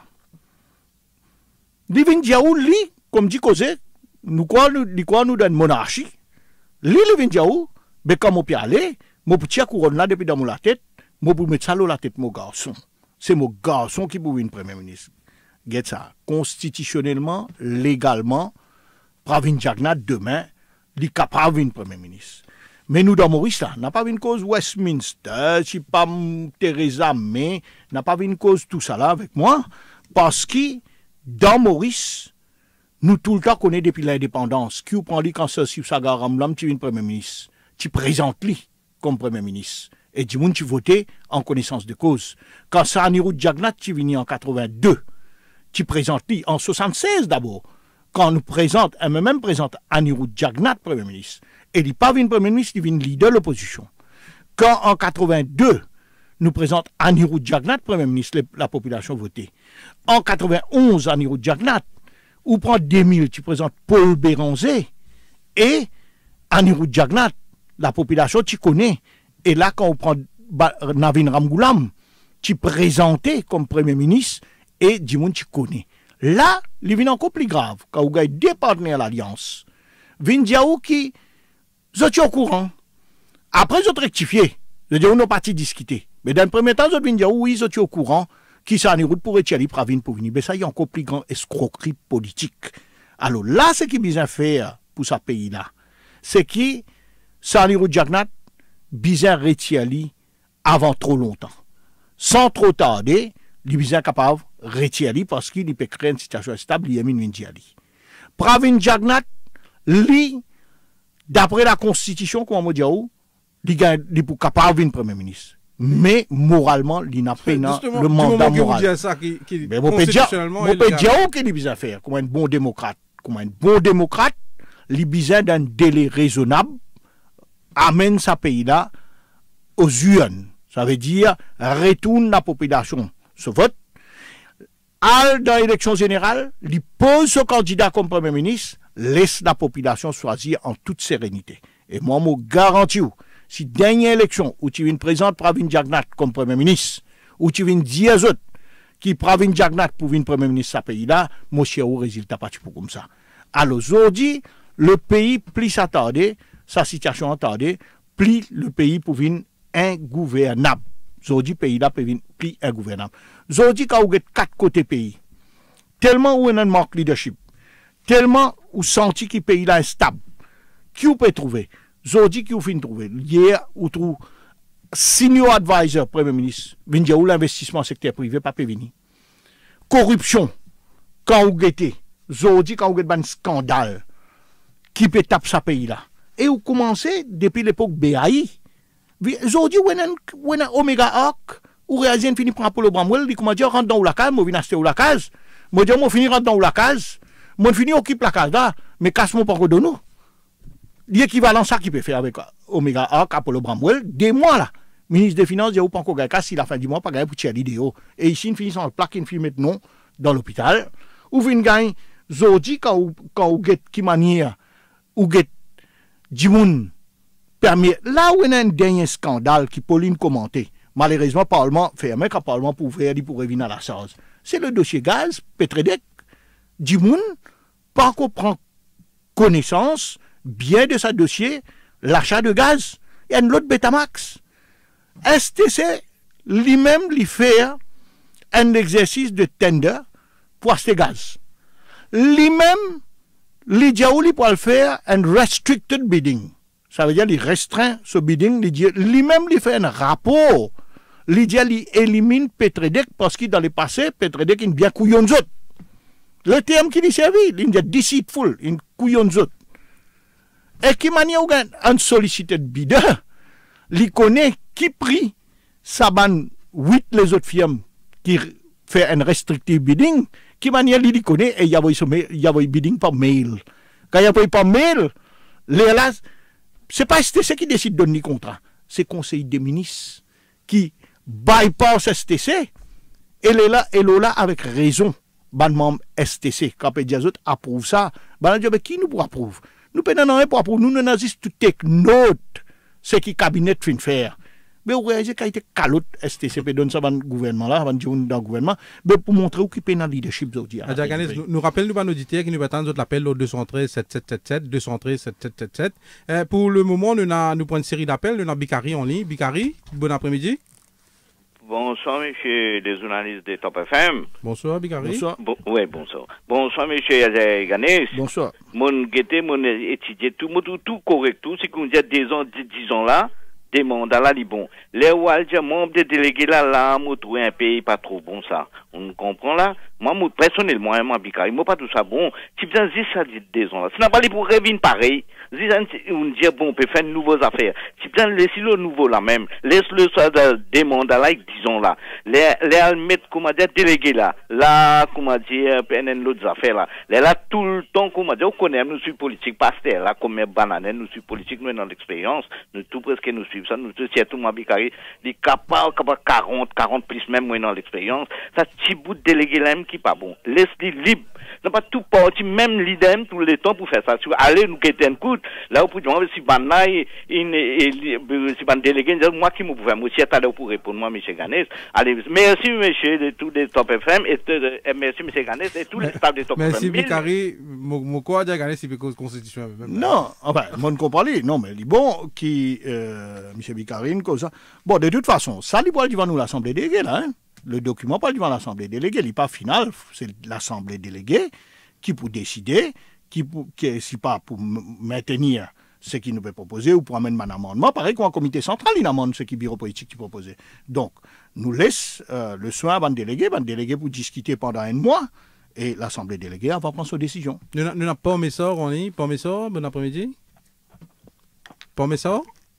B: il vient Diaou, lui, comme dit Cosé, nous quoi nous quoi nous donne monarchie, lui, il vient Diaou, mais comme on peut aller, mon petit couronne là depuis dans mon la tête, moi pour mettre ça dans la tête mon garçon. C'est mon garçon qui pour une premier ministre. Get ça, constitutionnellement, légalement, Pravin Jagnat demain, il est capable de premier ministre. Mais nous, dans Maurice, là, n'a pas une cause Westminster, si pas Theresa May, n'a pas une cause tout ça là avec moi, parce que dans Maurice, nous tout le temps connaissons depuis l'indépendance, qui prend lui quand ça, si ça garam l'homme, tu es premier ministre, tu présentes lui comme premier ministre. Et du monde, tu votais en connaissance de cause. Quand Sanirou Jagnat, tu venu en quatre-vingt-deux, tu présentes lui en soixante-seize d'abord. Quand on nous présente, elle même présente Anirudh Jagnat, Premier ministre. Et il n'est pas venu Premier ministre, il vient leader de l'opposition. Quand en quatre-vingt-deux, nous présente Anirudh Jagnat, Premier ministre, la population votée. En quatre-vingt-onze, Anirudh Jagnat, ou prend deux mille, tu présentes Paul Béranger, et Anirudh Jagnat, la population, tu connais. Et là, quand on prend Navin Ramgoolam, tu présentais comme Premier ministre, et du monde, tu connais. Là, il vient encore plus grave, quand vous avez deux partenaires à l'Alliance. Vindiaou qui, vous êtes au courant. Après, vous êtes rectifié. Je dis, on n'a pas discuté. Mais dans le premier temps, vous êtes oui, vous êtes au courant, qui s'en est route pour Etiali Pravin pour venir. Mais ça, il y a encore plus grand escroquerie politique. Alors là, ce qui est bien faire pour ce pays-là, c'est que Sanirou Jagnat, bien Etiali avant trop longtemps. Sans trop tarder, il est bien capable de retirer parce qu'il peut créer une situation stable, il y a une Vindiali. Pravin Jagnat, lui, d'après la Constitution, comme on dit, il est capable de Premier ministre. Mais moralement, il n'a pas le mandat moral.
A: Ça, qui, qui,
B: mais on peut dire qu'il est bien faire, comme un bon démocrate. Comme un bon démocrate, il est bien d'un délai raisonnable, amène sa pays-là aux urnes. Ça veut dire, retourne la population ce vote. Al dans l'élection générale, il pose ce candidat comme Premier ministre, laisse la population choisir en toute sérénité. Et moi, je vous garantis, si dernière élection où tu viens présenter Pravin Jagnat comme Premier ministre, ou tu viens dire aux autres qui Pravin Jagnat pour venir Premier ministre de ce pays-là, moi, je au résultat pas comme ça. Alors, aujourd'hui, le pays, plus s'attarder, sa situation attardée, plus le pays pour venir ingouvernable. Aujourd'hui, le pays-là peut venir plus ingouvernable. Aujourd'hui, quand vous avez quatre côtés pays, tellement où on a un manque de leadership, tellement où senti que le pays-là est stable, qui vous peut trouver? Aujourd'hui, qui vous finit trouver? Hier, vous trouvez senior advisor, Premier ministre, venir où l'investissement secteur privé, pas peut venir. Corruption, quand vous avez aujourd'hui, quand vous avez un scandale, qui peut taper ce pays-là? Et vous commencez depuis l'époque B A I. Aujourd'hui, vous avez un Omega Arc, ou réagir fini pour Apollo Bramwell, dit comment dire, rentre dans la case, moi viens acheter la case, moi dis, moi finis rentre dans la case, moi finis occupe la case là, mais casse-moi pas de nous. L'équivalent ça qui peut faire avec Omega Arc, Apollo Bramwell, des mois là. Ministre des Finances, il n'y a pas encore gagné, si la fin du mois, pas gagné pour tirer l'idéo. Et ici, il finit sans plaque, il finit maintenant dans l'hôpital. Ou vous gagnez, aujourd'hui, quand vous avez qui manière, ou vous avez du monde permet, là où il y a un dernier scandale qui Pauline commenter, malheureusement, le Parlement fermé, quand le Parlement pouvait aller pour revenir à la charge. C'est le dossier gaz, Petredec, du monde, pas qu'on prend connaissance bien de sa dossier, l'achat de gaz. Il y a une autre Betamax. S T C, lui-même, lui fait un exercice de tender pour acheter gaz. Lui-même, lui dit où il peut le faire un restricted bidding. Ça veut dire qu'il restreint ce bidding. Lui-même, il fait un rapport. Il dit qu'il élimine Petredec parce que dans le passé, Petredec est bien couillon zot. Le terme qui lui servi, il est deceitful, une couillon zot. Et qui manière où un solicited bidder, il connaît qui prie ça ban huit les autres firmes qui fait un restrictive bidding, qui manière il connaît et il y a un bidding par mail. Quand il y a par mail, les là, c'est pas S T C qui décide de donner le contrat, c'est le Conseil des ministres qui bypass S T C et les là, et là avec raison, ban membre S T C, quand les autres approuvent ça, ben dit qui nous pour approuver? Nous prenons rien pour approuver, nous n'avons juste to take note ce qui cabinet fin faire. Mais vous réalisez qu'il y a été calotte S T C P donne ça dans le gouvernement là, dans le gouvernement, mais pour montrer où qui peut dans le leadership d'aujourd'hui.
A: Nous, nous rappelons nous auditeurs qui nous attendent l'appel au deux cent treize sept sept sept sept, deux cent treize sept sept sept sept. Euh, pour le moment, nous avons nous prenons une série d'appels, nous avons Bicari en ligne. Bicari, bon après-midi.
H: Bonsoir, monsieur les journalistes de Top F M.
A: Bonsoir, Bicari.
B: Bonsoir.
H: Bon, oui, bonsoir. Bonsoir, monsieur Yazaï Ganes.
B: Bonsoir.
H: Mon guetté, mon étudié, tout, tout, tout correct, tout, c'est qu'on dit des ans, dix ans là, des mandats là, les bons. Les Waldia, membres des délégués là, là, moi, trouver un pays pas trop bon, ça. On comprend là. Moi, moi, personnellement, moi, Bicari, moi, pas tout ça bon. Si vous avez ça, des ans là. Ce n'est pas les pour revenir pareil. On dit, bon, on peut faire de nouvelles affaires. Si vous laissez le nouveau là même, laisse-le ça des mandats là, disons là. Les, les mettre, comment dire, délégués là. Là, comment dire, peine l'autre affaire là. Les là, tout le temps, comment dire, on connaît, nous sommes politiques, pasteur là, comme banane, nous sommes politiques, nous, dans l'expérience, nous, tout presque, nous suivons ça, nous, c'est tout, moi, Bicari, les capables, capables, quarante, quarante plus même, moi, dans l'expérience. Ça, petit bout de délégué là, qui pas bon. Laisse-les libre. Non pas tout parti, même l'idée, tout le temps pour faire ça. Si vous allez nous guetter un coup, là, vous pouvez dire, si Banaï, si Ban délégué, moi qui me pouvais, moi, si à l'heure pour répondre, moi, M. Ganes. Allez, merci, monsieur, de tous les Top F M, et merci, M. Ganes, et tous les staffs de Top F M.
A: Merci, Bicari. Mon quoi, dire Ganes, c'est parce que la Constitution.
B: Non, enfin, moi, ne comprends pas, non, mais bon, qui, M. Bicari, comme ça. Bon, de toute façon, ça, il va devant nous l'Assemblée déléguée, là, hein. Le document pas devant l'Assemblée déléguée, il n'est pas final, c'est l'Assemblée déléguée qui peut décider, qui pour, qui si pas pour maintenir ce qu'il nous peut proposer ou pour amener un amendement, pareil qu'un comité central, il amende ce qui bureau politique qui proposait. Donc, nous laisse euh, le soin à ban délégué, ban délégué pour discuter pendant un mois, et l'Assemblée déléguée va prendre sa décision.
A: Nous n'avons pas Messor en ligne, pas Messor, bon après-midi. Pas Messor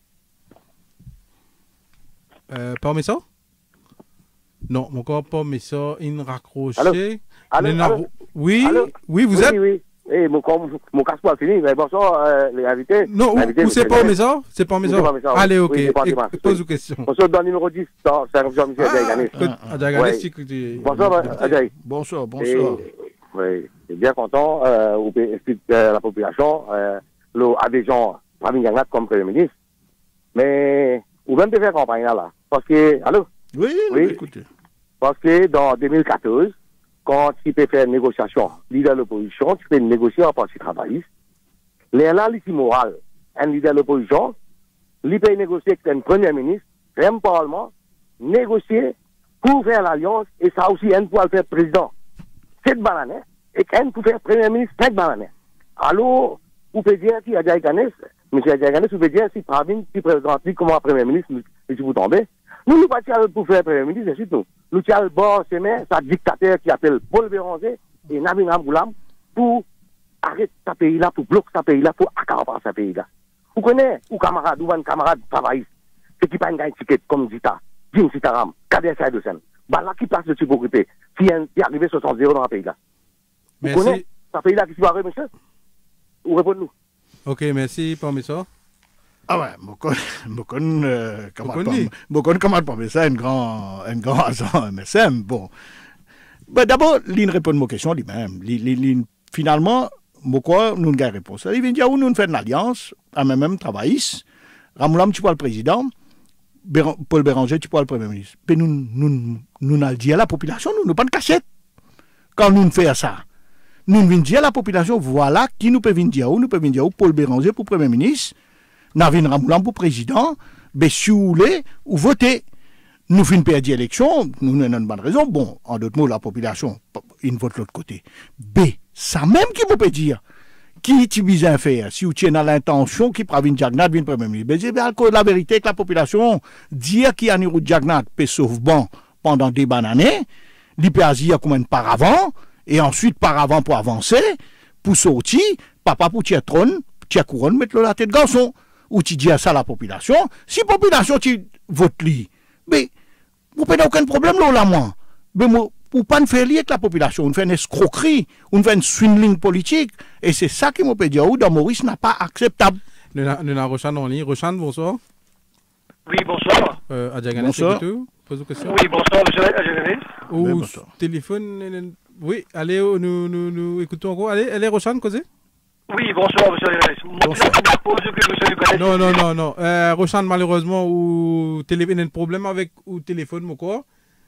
A: euh, Pas Messor Non, mon corps pas, mais ça, il raccroché.
I: Allô? Allô? Allô?
A: Oui,
I: Allô?
A: oui, vous
I: oui,
A: êtes.
I: Oui, oui. Eh, mon, mon casse pas fini, mais bonsoir, euh, les invités.
A: Non, ou c'est pas mais ça? C'est pas mais ça. Allez, ok. Pose une question.
I: Bonsoir, dans le numéro dix, c'est un monsieur Adjaï Ganes.
A: Adjaï Ganes, si tu.
I: Bonsoir, Adjaï.
B: Bonsoir, bonsoir.
I: Oui, je suis bien content, euh, vous expliquer à la population, euh, à des gens, Ramin Yangat comme Premier ministre. Mais, vous même de faire campagne là. Parce que, allô?
B: Oui, oui, écoutez.
I: Parce que dans deux mille quatorze, quand tu peux faire une négociation, leader de l'opposition, tu peux négocier en parti travailliste. Les là, c'est moral. Un leader de l'opposition, il peut négocier avec un premier ministre, un parlement, négocier pour faire l'alliance, et ça aussi, un pour faire président. Cette banane, et un pour faire premier ministre, cette banane. Alors, vous pouvez dire, si Adjaï Ganes, M. Adjaï Ganes, vous pouvez dire, si Pravin, si président, comme premier ministre, si vous tombez, nous, nous pas pour faire premier ministre, c'est surtout. Nous avons le bon chemin, sa dictateur qui s'appelle Paul Béranger et Nabil Amboulam pour arrêter ce pays-là, pour bloquer ce pays-là, pour accaparer ce pays-là. Vous connaissez, ou camarades, ou un camarade travailliste, c'est qui pas une ticket comme Zita, Jim Sitaram, Kader Saïd-Hussein. Bah là, qui passe dessus pour occuper, qui est arrivé soixante zéro dans le pays-là. Vous connaissez ce pays-là qui se barre, monsieur? Ou répondez-nous.
A: Ok, merci, pour ça.
B: Ah ouais, Mokon, euh, comment pas, mais ça, un grand, un grand agent M S M, bon. Ben, d'abord, il répond à ma question lui-même. Finalement, pourquoi nous n'avons pas de réponse? Il vient dire où nous faisons une alliance, à même travailliste, Ramoulam, tu vois le président, Paul Béranger, tu vois le premier ministre. Mais nous, nous, nous, nous, nous dit à la population, nous n'avons pas de cachette quand nous faisons ça. nous venons dire à la population, voilà qui nous peut venir dire, ou nous peut venir dire, ou Paul Béranger pour Premier ministre, Navin Ramoulan pour président, ben si vous voulez, ou votez. Nous finissons perdre l'élection, nous n'avons pas de raison. Bon, en d'autres mots, la population, il vote de l'autre côté. B, ça même qui vous peut dire, qui tu besoin faire, si vous tenez à l'intention, qui prend une Jagnat, une Premier ministre. Ben, c'est la vérité que la population, dire qu'il y a une Jagnat, peut sauver bon pendant des bonnes années, il peut agir comme un paravent, et ensuite paravent pour avancer, pour sortir, papa pour tirer trône, tirer couronne, mettre la tête de garçon. Ou tu dis ça à la population, si la population tu vote lui, mais vous n'avez aucun problème là, là moi. Mais vous ne pas faire lier avec la population, on fait une escroquerie, on fait une swindling politique, et c'est ça qui m'a peut dire, ou dans Maurice n'a pas acceptable.
A: Nous avons Roshan en ligne. Roshan, bonsoir.
J: Oui, bonsoir.
A: Euh, Adjaganes,
B: bonsoir.
A: Pose une question.
J: Oui, bonsoir, monsieur Adjaganes.
A: Ou
B: oui, bonsoir.
A: Téléphone. Oui, allez, nous, nous, nous écoutons encore. Allez, allez Roshan, causez.
J: Oui, bonsoir, monsieur Adjaganes.
B: Bonsoir.
A: Non, non, non, non. Euh, Roshan, malheureusement, ou téléphone, un problème avec ou téléphone, mon corps.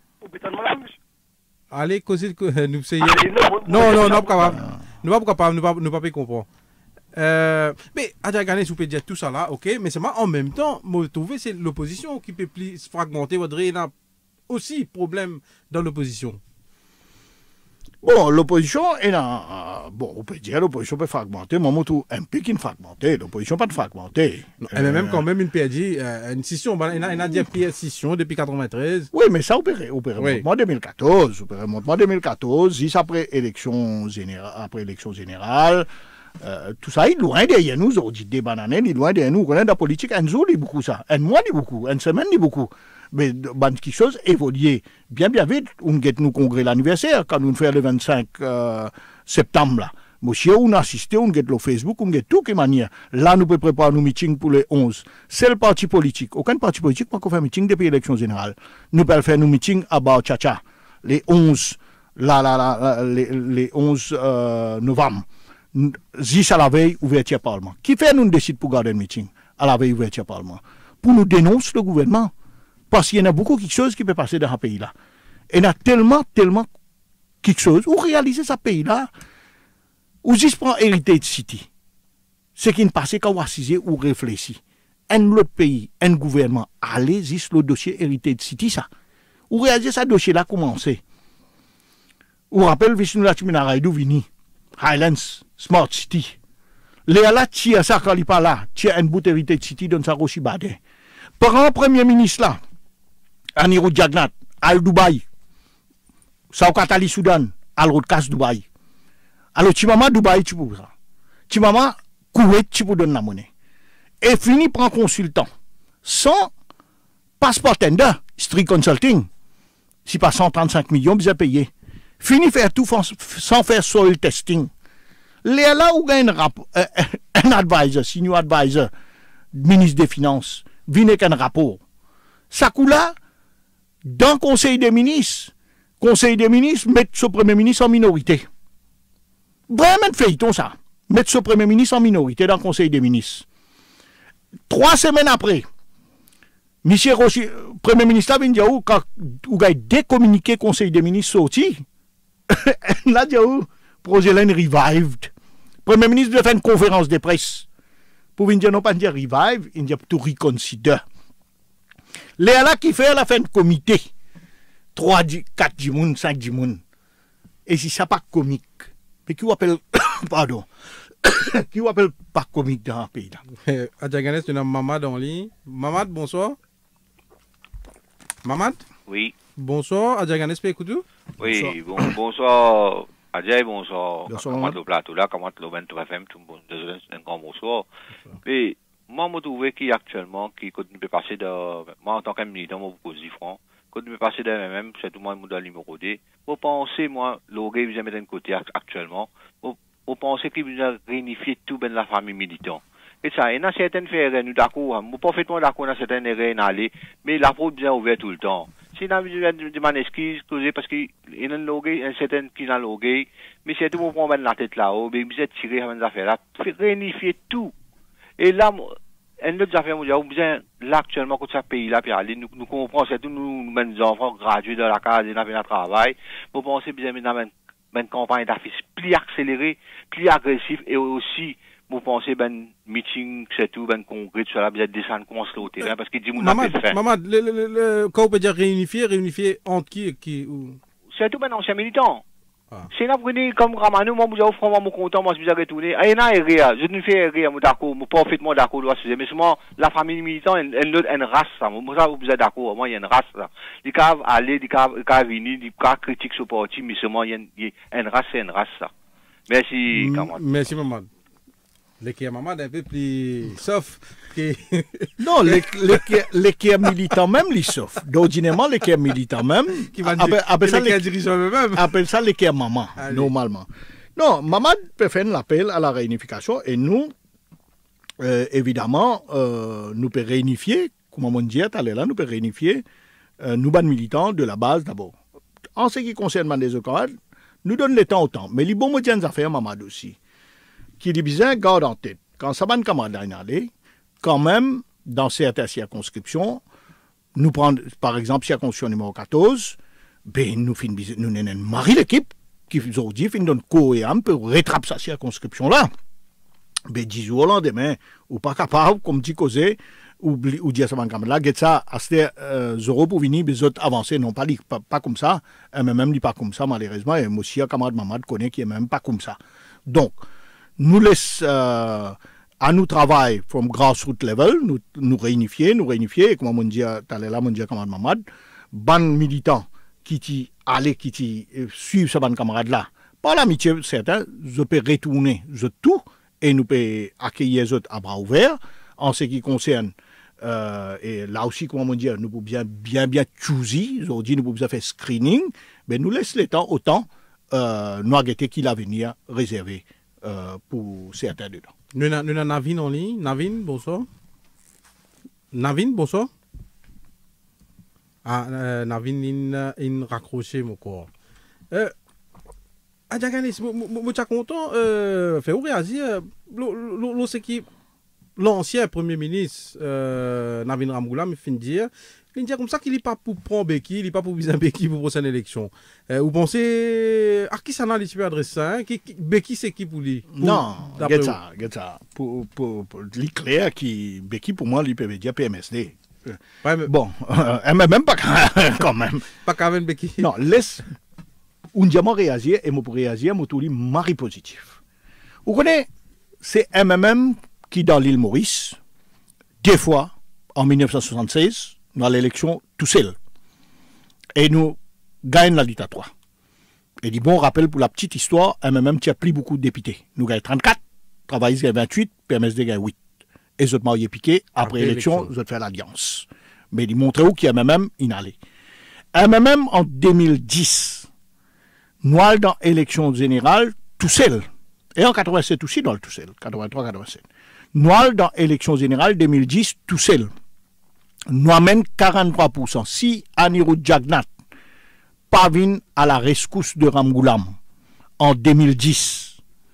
A: Allez, causez, nous essayons. Non, non, non, pas capable. Nous pas capable, nous pas, nous pas comprendre. Euh, mais Adjaganes, vous pouvez dire tout ça là, ok, mais c'est moi en même temps, moi trouver c'est l'opposition qui peut plus se fragmenter. Il y a aussi problème dans l'opposition.
B: Bon, l'opposition est là. Euh, bon, on peut dire l'opposition peut fragmenter, mais moi, tout un peu qui ne fragmenter. L'opposition pas de fragmenter.
A: Non, euh, mais même quand même une P R D, euh, une scission, il y a, a dit une scission depuis quatre-vingt-treize.
B: Oui, mais ça, on peut oui. Montement deux mille quatorze. On peut montement deux mille quatorze, juste après élection générale, après élection générale. Euh, tout ça, il est loin derrière nous, on dit des bananes, il est loin derrière nous. On connaît la politique, un jour, il dit beaucoup ça. Un mois, il dit beaucoup. Une semaine, il dit beaucoup. Mais ben, quelque chose évolue bien, bien vite. On guette nous congrès l'anniversaire, quand nous faisons le vingt-cinq euh, septembre. Là. Monsieur, on a assisté, on guette le Facebook, on guette tout qui manière. Là, nous pouvons préparer nos meetings pour les onze. C'est le parti politique. Aucun parti politique n'a fait un meeting depuis l'élection générale. Nous pouvons faire nos meetings à Baochacha, les onze, là, là, là, les, les onze euh, novembre. Juste à la veille, ouverture Parlement. Qui fait nous décide pour garder le meeting à la veille, ouverture Parlement? Pour nous dénoncer le gouvernement. Parce qu'il y en a beaucoup quelque chose qui peut passer dans ce pays-là. Il y en a tellement, tellement quelque chose. Où réaliser ce pays-là, où juste prend Heritage City. Ce qui ne passe quand on assise ou réfléchit. Un autre pays, un gouvernement, allez juste le dossier Heritage City, ça. Où réaliser ce dossier-là commencer. Ou rappelle, Vishnu Lachimina d'où vini. Highlands, Smart City. Les là, tia ça quand il parle là, tia un bout Heritage City dans sa rochi badin. Par un premier ministre là, Anirudh Jagnat, al Dubaï, Saukatali Soudan, al Rodkas Dubaï. Alors, Chimama Dubaï, tu peux ça. Chimama Kuwait, tu peux donner la monnaie. Et fini par un consultant, sans passeport tender, street consulting. Si pas cent trente-cinq millions, vous avez payé. Fini faire tout sans faire soil testing. Les là où un, euh, un advisor, senior advisor, ministre des Finances, vient avec un rapport. Ça coule là, dans le Conseil des ministres, Conseil des ministres, mettre ce Premier ministre en minorité. Vraiment fait-on ça. Mettre ce Premier ministre en minorité dans le Conseil des ministres. Trois semaines après, M. Rochi, Premier ministre vient dire quand il a décommuniqué le Conseil des ministres sorti, là, il y a eu projet revived. Premier ministre doit faire une conférence de presse. Pour venir dire non pas dire revive, il dit tout reconsider. Les là qui fait la fin de comité, trois, quatre dix cinq dix. Et si ça pas comique, mais qui appelle, pardon, qui appelle pas comique dans un pays là.
A: Adjaganes, tu as Mamad en ligne. Mamad, bonsoir. Mamad?
H: Oui.
A: Bonsoir, Adjaganes, peut écouter?
H: Oui, bon, bonsoir. Adjaye, bonsoir.
B: Bonsoir.
H: Comment le plateau là, comment le vingt-trois F M, tout le monde, désolé, un grand bonsoir. Mais, moi, je trouve qu'actuellement, qui continue de passer de, moi, en tant que militant, moi, vous posez franc, continue de passer de même, c'est tout le monde dans le numéro D. Vous pensez, moi, l'orgueil, vous avez d'un côté actuellement, vous, vous pensez qu'il vous a réunifié tout ben la famille militant. Et ça, il y a certaines faits, nous d'accord, nous parfaitement d'accord dans certaines erreurs aller, mais la route bien ouverte tout le temps. Si nous demandons excuse, parce qu'il y a un logué, un certain qui est un logué, mais c'est tout pour prendre la tête là-haut, mais vous êtes tiré à mes affaires là, réunifier tout. Et là, une autre affaire, nous avons besoin, là, actuellement, quand ce pays-là, puis aller, nous, nous comprenons, c'est tout, nous, nous, nos enfants gradués de la case, nous avons un travail, pour penser, bien, nous avons
K: une campagne d'affiches plus accélérée, plus agressive et aussi, vous pensez, ben, meeting, c'est tout, ben, congrès, tout ça, là, vous êtes descendu, commencer au terrain, parce qu'il dit, mon
A: Maman,
K: appel fait.
A: maman, le, le, le, quand on peut dire réunifier, réunifier entre qui et qui ou...
K: C'est tout, ben, ancien militant. Ah. C'est là, vous prenez comme Ramanou, moi, vous avez vraiment mon content, moi, je vous ai retourné. Ah, il y en a un rire, je ne fais rien, moi, d'accord, moi, parfaitement d'accord, mais seulement, la famille militant, elle, elle, elle, une race, ça, moi, ça, vous êtes d'accord, moi, il y a une race, là. Les cas aller, les cas, venir, les cas critiquent ce parti, mais seulement, il y a une race, c'est une race, ça. Merci, Kamad.
A: Merci, maman. Les qui maman un peu plus sauf que...
B: Non, les, les, les qui est militant même, les sauf. D'ordinairement, les qui est militant même,
A: qui va dire, appelle ça les qui dirigeants eux-mêmes.
B: Appelle ça les qui est maman, allez, normalement. Non, maman peut faire un appel à la réunification et nous, euh, évidemment, euh, nous pouvons réunifier, comme on dit, là, nous pouvons réunifier euh, nous, ban militants de la base d'abord. En ce qui concerne les camarades, nous donnons le temps au temps. Mais les bons mots tiennent à faire, maman aussi. Qui dit bien, garde en tête, quand ça va une camarade aller, quand même, dans certaines circonscriptions, nous prenons, par exemple, circonscription numéro quatorze, ben, nous finissons, nous n'avons marié l'équipe, qui aujourd'hui, fin donne cohérent pour rattraper sa circonscription-là. Ben, dix jours au lendemain, ou pas capable, comme dit causé, ou, ou dire ça va comme là, ça, à ce zéro pour venir, les autres avancer, non pas, pas, pas comme ça, mais même pas comme ça, malheureusement, et moi aussi, un camarade Mamad connaît qui est même pas comme ça. Donc, nous laisse euh, à nous travailler from grassroots level, nous, nous réunifier, nous réunifier, et comme on dit, t'allais là, on dit camarade Mamad, ban militant qui t'y allait, qui t'y suivent ce ban camarade là, par l'amitié, certains, je peux retourner, je tout, et nous peut accueillir les autres à bras ouverts, en ce qui concerne, euh, et là aussi, comme on dit, nous pouvons bien, bien, bien choosy, aujourd'hui, nous pouvons faire screening, mais nous laisse le temps, autant, euh, nous arrêter qu'il l'avenir réservé. Euh, pour certains dedans.
A: Nous avons Navin en ligne. Navin, bonsoir. Navin, bonsoir. Ah, euh, Navin, il, il raccroché mon corps. Euh, Adjaganis, je suis content. Euh, fait où réagir? C'est qui l'ancien Premier ministre, euh, Navin Ramgoolam, il finit de dire. Il dit comme ça qu'il n'est pas pour prendre Béki, il n'est pas pour viser Béki pour la prochaine élection. Euh, vous pensez à qui ça n'a pas adressé hein? Béki c'est qui pour lui?
B: Non, regarde ça, regarde ça. Pour, pour, pour l'éclair qui Béki pour moi, il peut dire P M S D. Ouais, mais... Bon, euh, même pas quand même.
A: Pas quand même Béki.
B: Non, laisse. On dit moi réagir et moi pour réagir, moi tout lui mari positif. Vous connaissez, c'est M M M qui dans l'île Maurice, deux fois en mille neuf cent soixante-seize. Dans l'élection tout seul. Et nous gagnons la lutte à trois. Et dit bon, rappel pour la petite histoire, M M M tient plus beaucoup de députés. Nous gagnons trente-quatre, Travaillistes gagnent vingt-huit, P M S D gagne huit. Et les autres mariés piqués, après l'élection, ils ont fait l'alliance. Mais il montre où qu'il y a M M M inhalé. M M M en deux mille dix, nous allons dans l'élection générale tout seul. Et en quatre-vingt-sept aussi dans le tout seul, quatre-vingt-trois quatre-vingt-sept. Nous allons dans l'élection générale deux mille dix tout seul. Nous amène quarante-trois pour cent. Si Anirudh Jagnat pas venu à la rescousse de Ramgoolam en deux mille dix,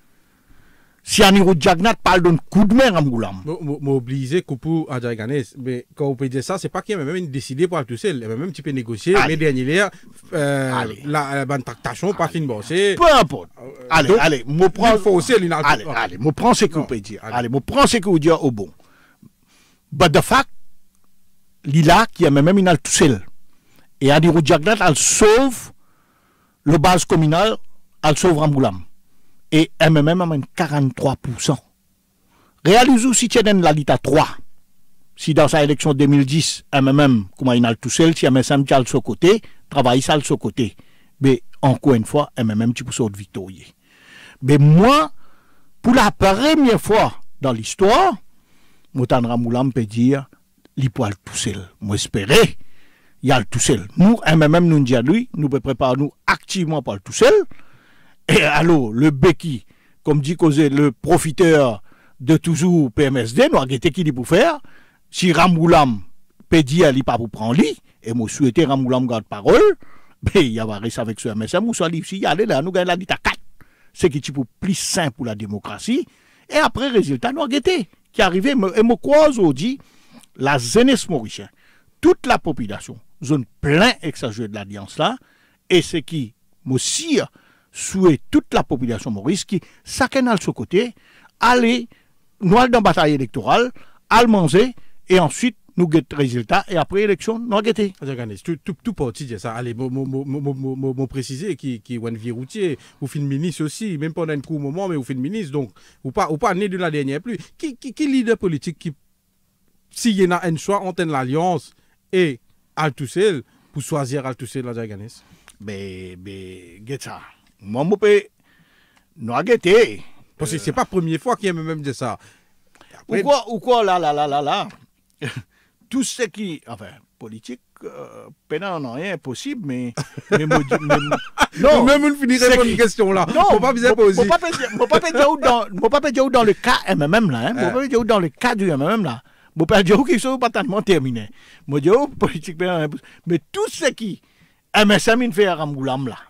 B: si Anirudh Jagnat parle d'un coup de main Ramgoolam.
A: M'obliger pour Adjaganes, mais quand on peut dire ça, c'est pas qu'il y a même décidé pour tout seul. Il y a même un petit peu négocié, mais dernier, euh, la bonne tractation, pas fin bossé.
B: Peu importe. Allez,
A: Donc,
B: allez, me prends.
A: Allez,
B: allez, me prends ce que vous pouvez dire. Allez, me prends ce que vous dites au bon. But the fact, Lila, qui est même une tout seul. Et Anirudh Jagnat, elle sauve le base communal, elle sauve Ramgoolam. Et M M M amène quarante-trois pour cent. Réalisez-vous si tu es dans la liste à trois. Si dans sa élection deux mille dix, M M M, comme il a tout seul, si M M M est de son côté, travaille ça de son côté. Mais encore une fois, M M M, tu peux sauver victorieux. Mais moi, pour la première fois dans l'histoire, Motan Ramgoolam peut dire, il peut aller tout seul. Moi, espérer, il y a le tout seul. Nous, M M M, nous dit à lui, nous préparons nous activement pour le tout seul. Et alors, le Béki, comme dit causé, le profiteur de toujours P M S D, nous avons été qui dit pour faire. Si Ramgoolam peut dire, il pas pour prendre lui, et moi, souhaiter Ramgoolam garde parole, ben, il y a rester avec ce M S M, ou soit si il y a là, nous gagnons la dite à quatre. C'est qui est plus sain pour la démocratie. Et après, résultat, nous avons été qui est arrivé, et me crois aujourd'hui, la jeunesse mauricienne, toute la population, zone plein exagéré de l'alliance là, et ce qui, moi aussi, souhaite toute la population maurice qui, chacun à son côté, aller, nous allons dans la bataille électorale, aller manger, et ensuite, nous guettons le résultat, et après l'élection, nous guettons.
A: Tout, tout, tout parti de ça. Allez, moi préciser qui qui est un vieux routier, vous faites ministre aussi, même pendant un court moment, mais vous faites ministre, donc, vous pas, vous pas né de la dernière pluie. Qui, qui, qui leader politique qui, s'il y a un choix entre l'Alliance et Al-Toussel, pour choisir Al-Toussel, la Diaganis?
B: Mais, mais, get ça. Moi, je peux, nous guetter.
A: Parce que c'est pas la première fois qu'il y a même de ça.
B: Ou quoi, ou quoi, là, là, là, là, là. Tout ce qui, enfin, politique, euh, pénal non rien possible, mais, mais, mais, mais
A: non, même on finirait pour une question là.
B: Non,
A: faut pas bien poser.
B: Faut pas pas dire dans, faut pas dire dans le cas M M M là, hein, faut pas dire dans le cas du M M M là. Faut pas dire qu'ils sont pas tellement terminés. Moi dire politique pénal, mais tout ce qui M S M il fait à Ramoulam là.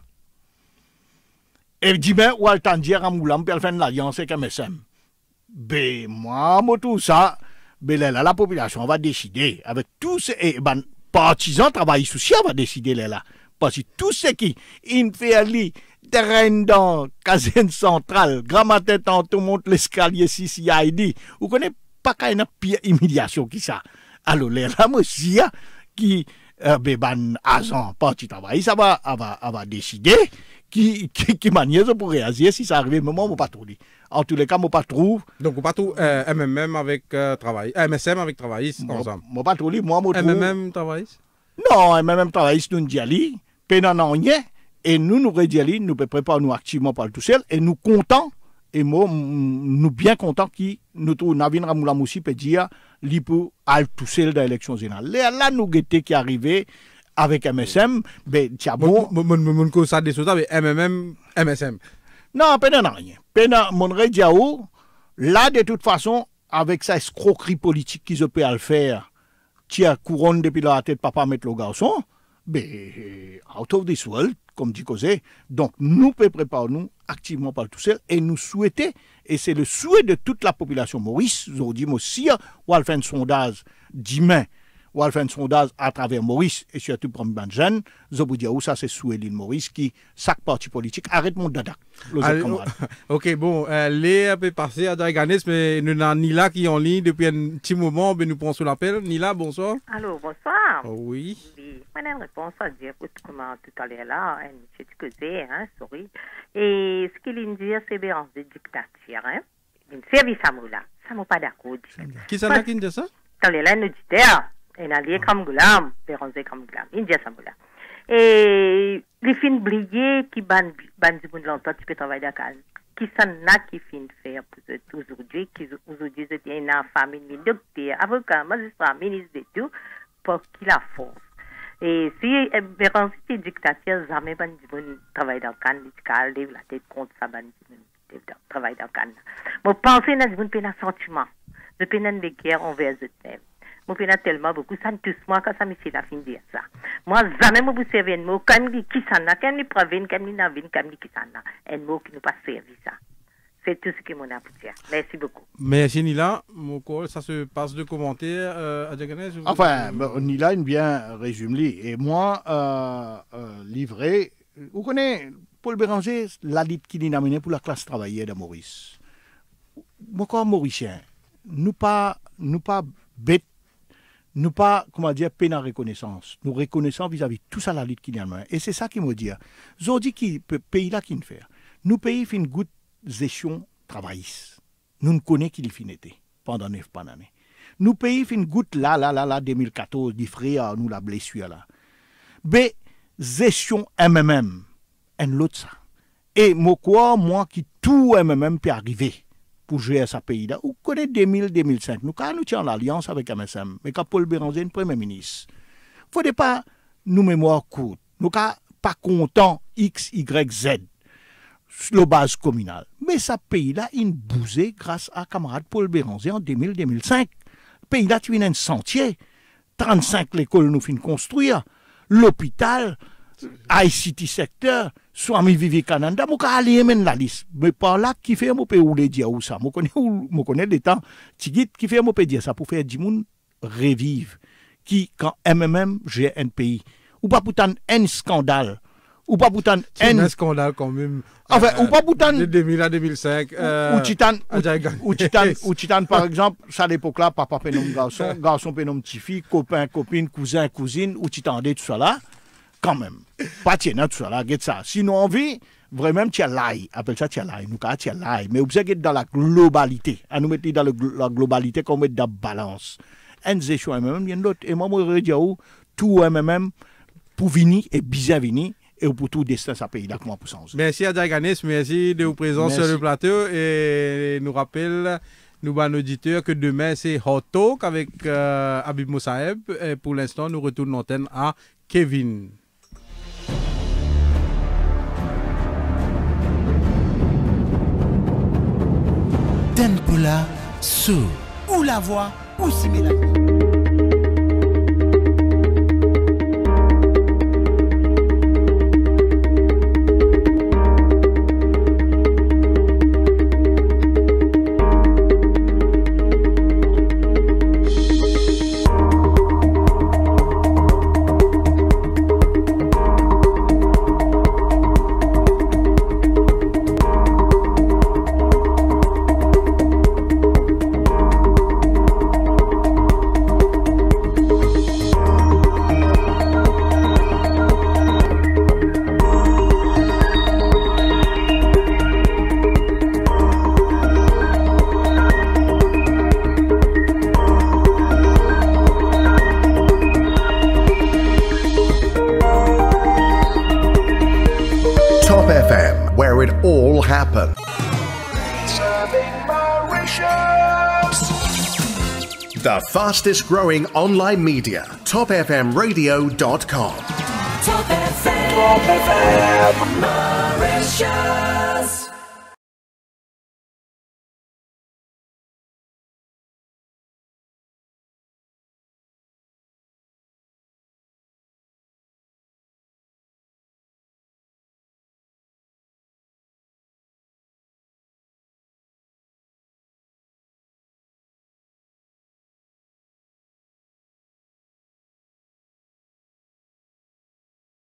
B: Et dit ben ou attend dire Ramoulam pour faire une alliance avec M S M. Ben moi moi tout ça. Mais là, la population va décider, avec tous ces eh, ben, partisans travaillent social va décider là, là. Parce que tout ce qui, il fait aller, terrain dans, caserne centrale, grand matin, tantôt monte l'escalier, si, si, a dit, vous connaissez pas qu'il y a une pire humiliation qui ça. Alors là, là, moi, si, qui, euh, ben, ben, agent, parti travail, ça va, va, va décider, qui, qui, qui manière pour réagir si ça arrive, mais moi, je pas trop dit. En tous les cas, moi, pas trop.
A: Donc, pas tout euh, M M M avec euh, travail, M S M avec travail, ensemble.
B: Moi, pas trop, moi, moi,
A: M M M travail?
B: Non, M M M travail, nous nous disons, pénal non rien, et nous, nous redisons, nous préparons nous activement par tout seul, et nous comptons, et moi, nous bien contents qui nous trouvons, Navin Ramoulamoussi peut dire, li pour aller tout seul dans l'élection générale. Là, nous guettons qui arrivait avec M S M, ben, tiens bon.
A: Mon cause ça des choses avec M M M, M S M.
B: Non, pénal non rien. Pénal, mon Diao, là, de toute façon, avec sa escroquerie politique qu'ils ont pu le faire, tiens, couronne depuis la tête, papa mettre le garçon, ben, out of this world, comme dit Cosé. Donc, nous pouvons préparer nous activement par tout seul et nous souhaiter, et c'est le souhait de toute la population Maurice, nous dit aussi, on va faire un sondage demain, on va faire un sondage à travers Maurice, et surtout pour les jeunes, je vous dis, ça c'est souhait l'île Maurice, qui, chaque parti politique, arrête mon dada.
A: Ok, bon, euh, les peut passer à Diaganis, mais nous n'avons ni là qui est en ligne depuis un petit moment, mais nous prenons sur l'appel. Nila, bonsoir.
L: Allô, bonsoir.
A: Oh, oui.
L: Oui, moi j'ai une réponse à dire, comment tout à l'heure là, hein, c'est ce que c'est, hein, sorry. Et ce qu'il me dit, c'est bien de dictature, hein. Une service à moi là, ça m'a pas d'accord.
A: Qui ça qui dit ça?
L: Tout à l'heure, nous dit, et n'a lié comme goulam, béronzé comme goulam, il dit ça moi là. Et les films brillés qui ban ban du monde longtemps tu peux travailler d'accord qui ça n'a qui fin faire pour aujourd'hui qui aujourd'hui c'était une famille docteur avocat magistrat ministre de tout pour qui la force et si Béran c'était dictateur jamais ban du monde travailler dans can médical lève la tête contre ça ban du monde travailler dans can moi penser dans du monde pénal sentiment de pénal de guerre envers eux-mêmes. Moi, je tellement beaucoup, ça ne touche moi quand ça me fait la fin de dire ça. Moi, jamais je vous serve un mot, quand je dis qui ça n'a, quand je provient, quand je n'avais, quand je dis qui ça n'a, un mot qui nous pas servi ça. C'est tout ce que mon a pour dire. Merci beaucoup.
A: Merci Nila, mon call, ça se passe de commentaires euh, à Diaganis.
B: Enfin, ben, Nila, il bien résumé. Et moi, euh, euh, livré, vous connaissez, Paul Béranger, la lutte qu'il a amené pour la classe travaillée de Maurice. Moi, comme Mauricien, nous pas, nous pas bêtes. Nous pas, comment dire, peine à reconnaissance. Nous reconnaissons vis-à-vis tout ça la lutte qu'il y a. Et c'est ça qui me dit. Je dis qui pays là qui ne fait. Nous pays fin goutte gestion travailliste. Nous ne connaissons qu'il fin été pendant neuf années. Nous pays fin goutte là, là, là, là, deux mille quatorze, des frères, nous la blessure là. Mais gestion M M M, un l'autre ça. Et moi, quoi, moi qui tout M M M peut arriver. Pour jouer à ce pays-là. Vous connaissez deux mille deux mille cinq. Nous, quand nous tiens l'alliance avec M S M, mais quand Paul Béranger est Premier ministre, il ne faut pas nous mémoire courte. Nous ne sommes pas contents X, Y, Z sur la base communale. Mais ce pays-là, il bousé grâce à camarade Paul Béranger en deux mille deux mille cinq. Le pays-là, tu viens un sentier. trente-cinq l'école nous fin construire. L'hôpital, I C T secteur, Swami Vivekananda, je vais aller mener la liste. Mais par là, qui fait, je peux dire où ça. Je connais des temps, qui fait, je peux dire ça pour faire du monde revivre. Qui, quand M M M gère un pays, ou pas pour un scandale, ou pas boutan
A: C'est un scandale quand même.
B: Enfin,
A: euh,
B: ou pas boutan
A: de deux mille à deux mille cinq. Euh,
B: ou titan
A: Adjaye Ganes.
B: ou titan ou titan par exemple, ça à l'époque là, papa pénom garçon, garçon pénom petit fille, copain copine, cousin cousine ou titan tout ça là. Quand même. Pas tiens tout ça là, get ça. Sinon on vit vraiment tu as l'ail, appelle ça tu as l'ail, nous cas tu as l'ail, mais vous êtes dans la globalité. À nous mettre dans le, la globalité qu'on met dans la balance. Un des choix même, il y a d'autres et moi je dire tout même pour venir et bien venir et pour tout destin ça pays d'accord pour ça.
A: Merci Adjaye Ganes, merci de vous présenter sur le plateau et nous rappelle nous à nos auditeurs que demain c'est Hot Talk avec euh, Habib Moussaeb et pour l'instant nous retournons l'antenne à Kevin.
C: Tempula sous ou la voix ou simila.
D: Where it all happened. The fastest growing online media, top f m radio dot com.
E: Top F M, Top F M, Mauritius.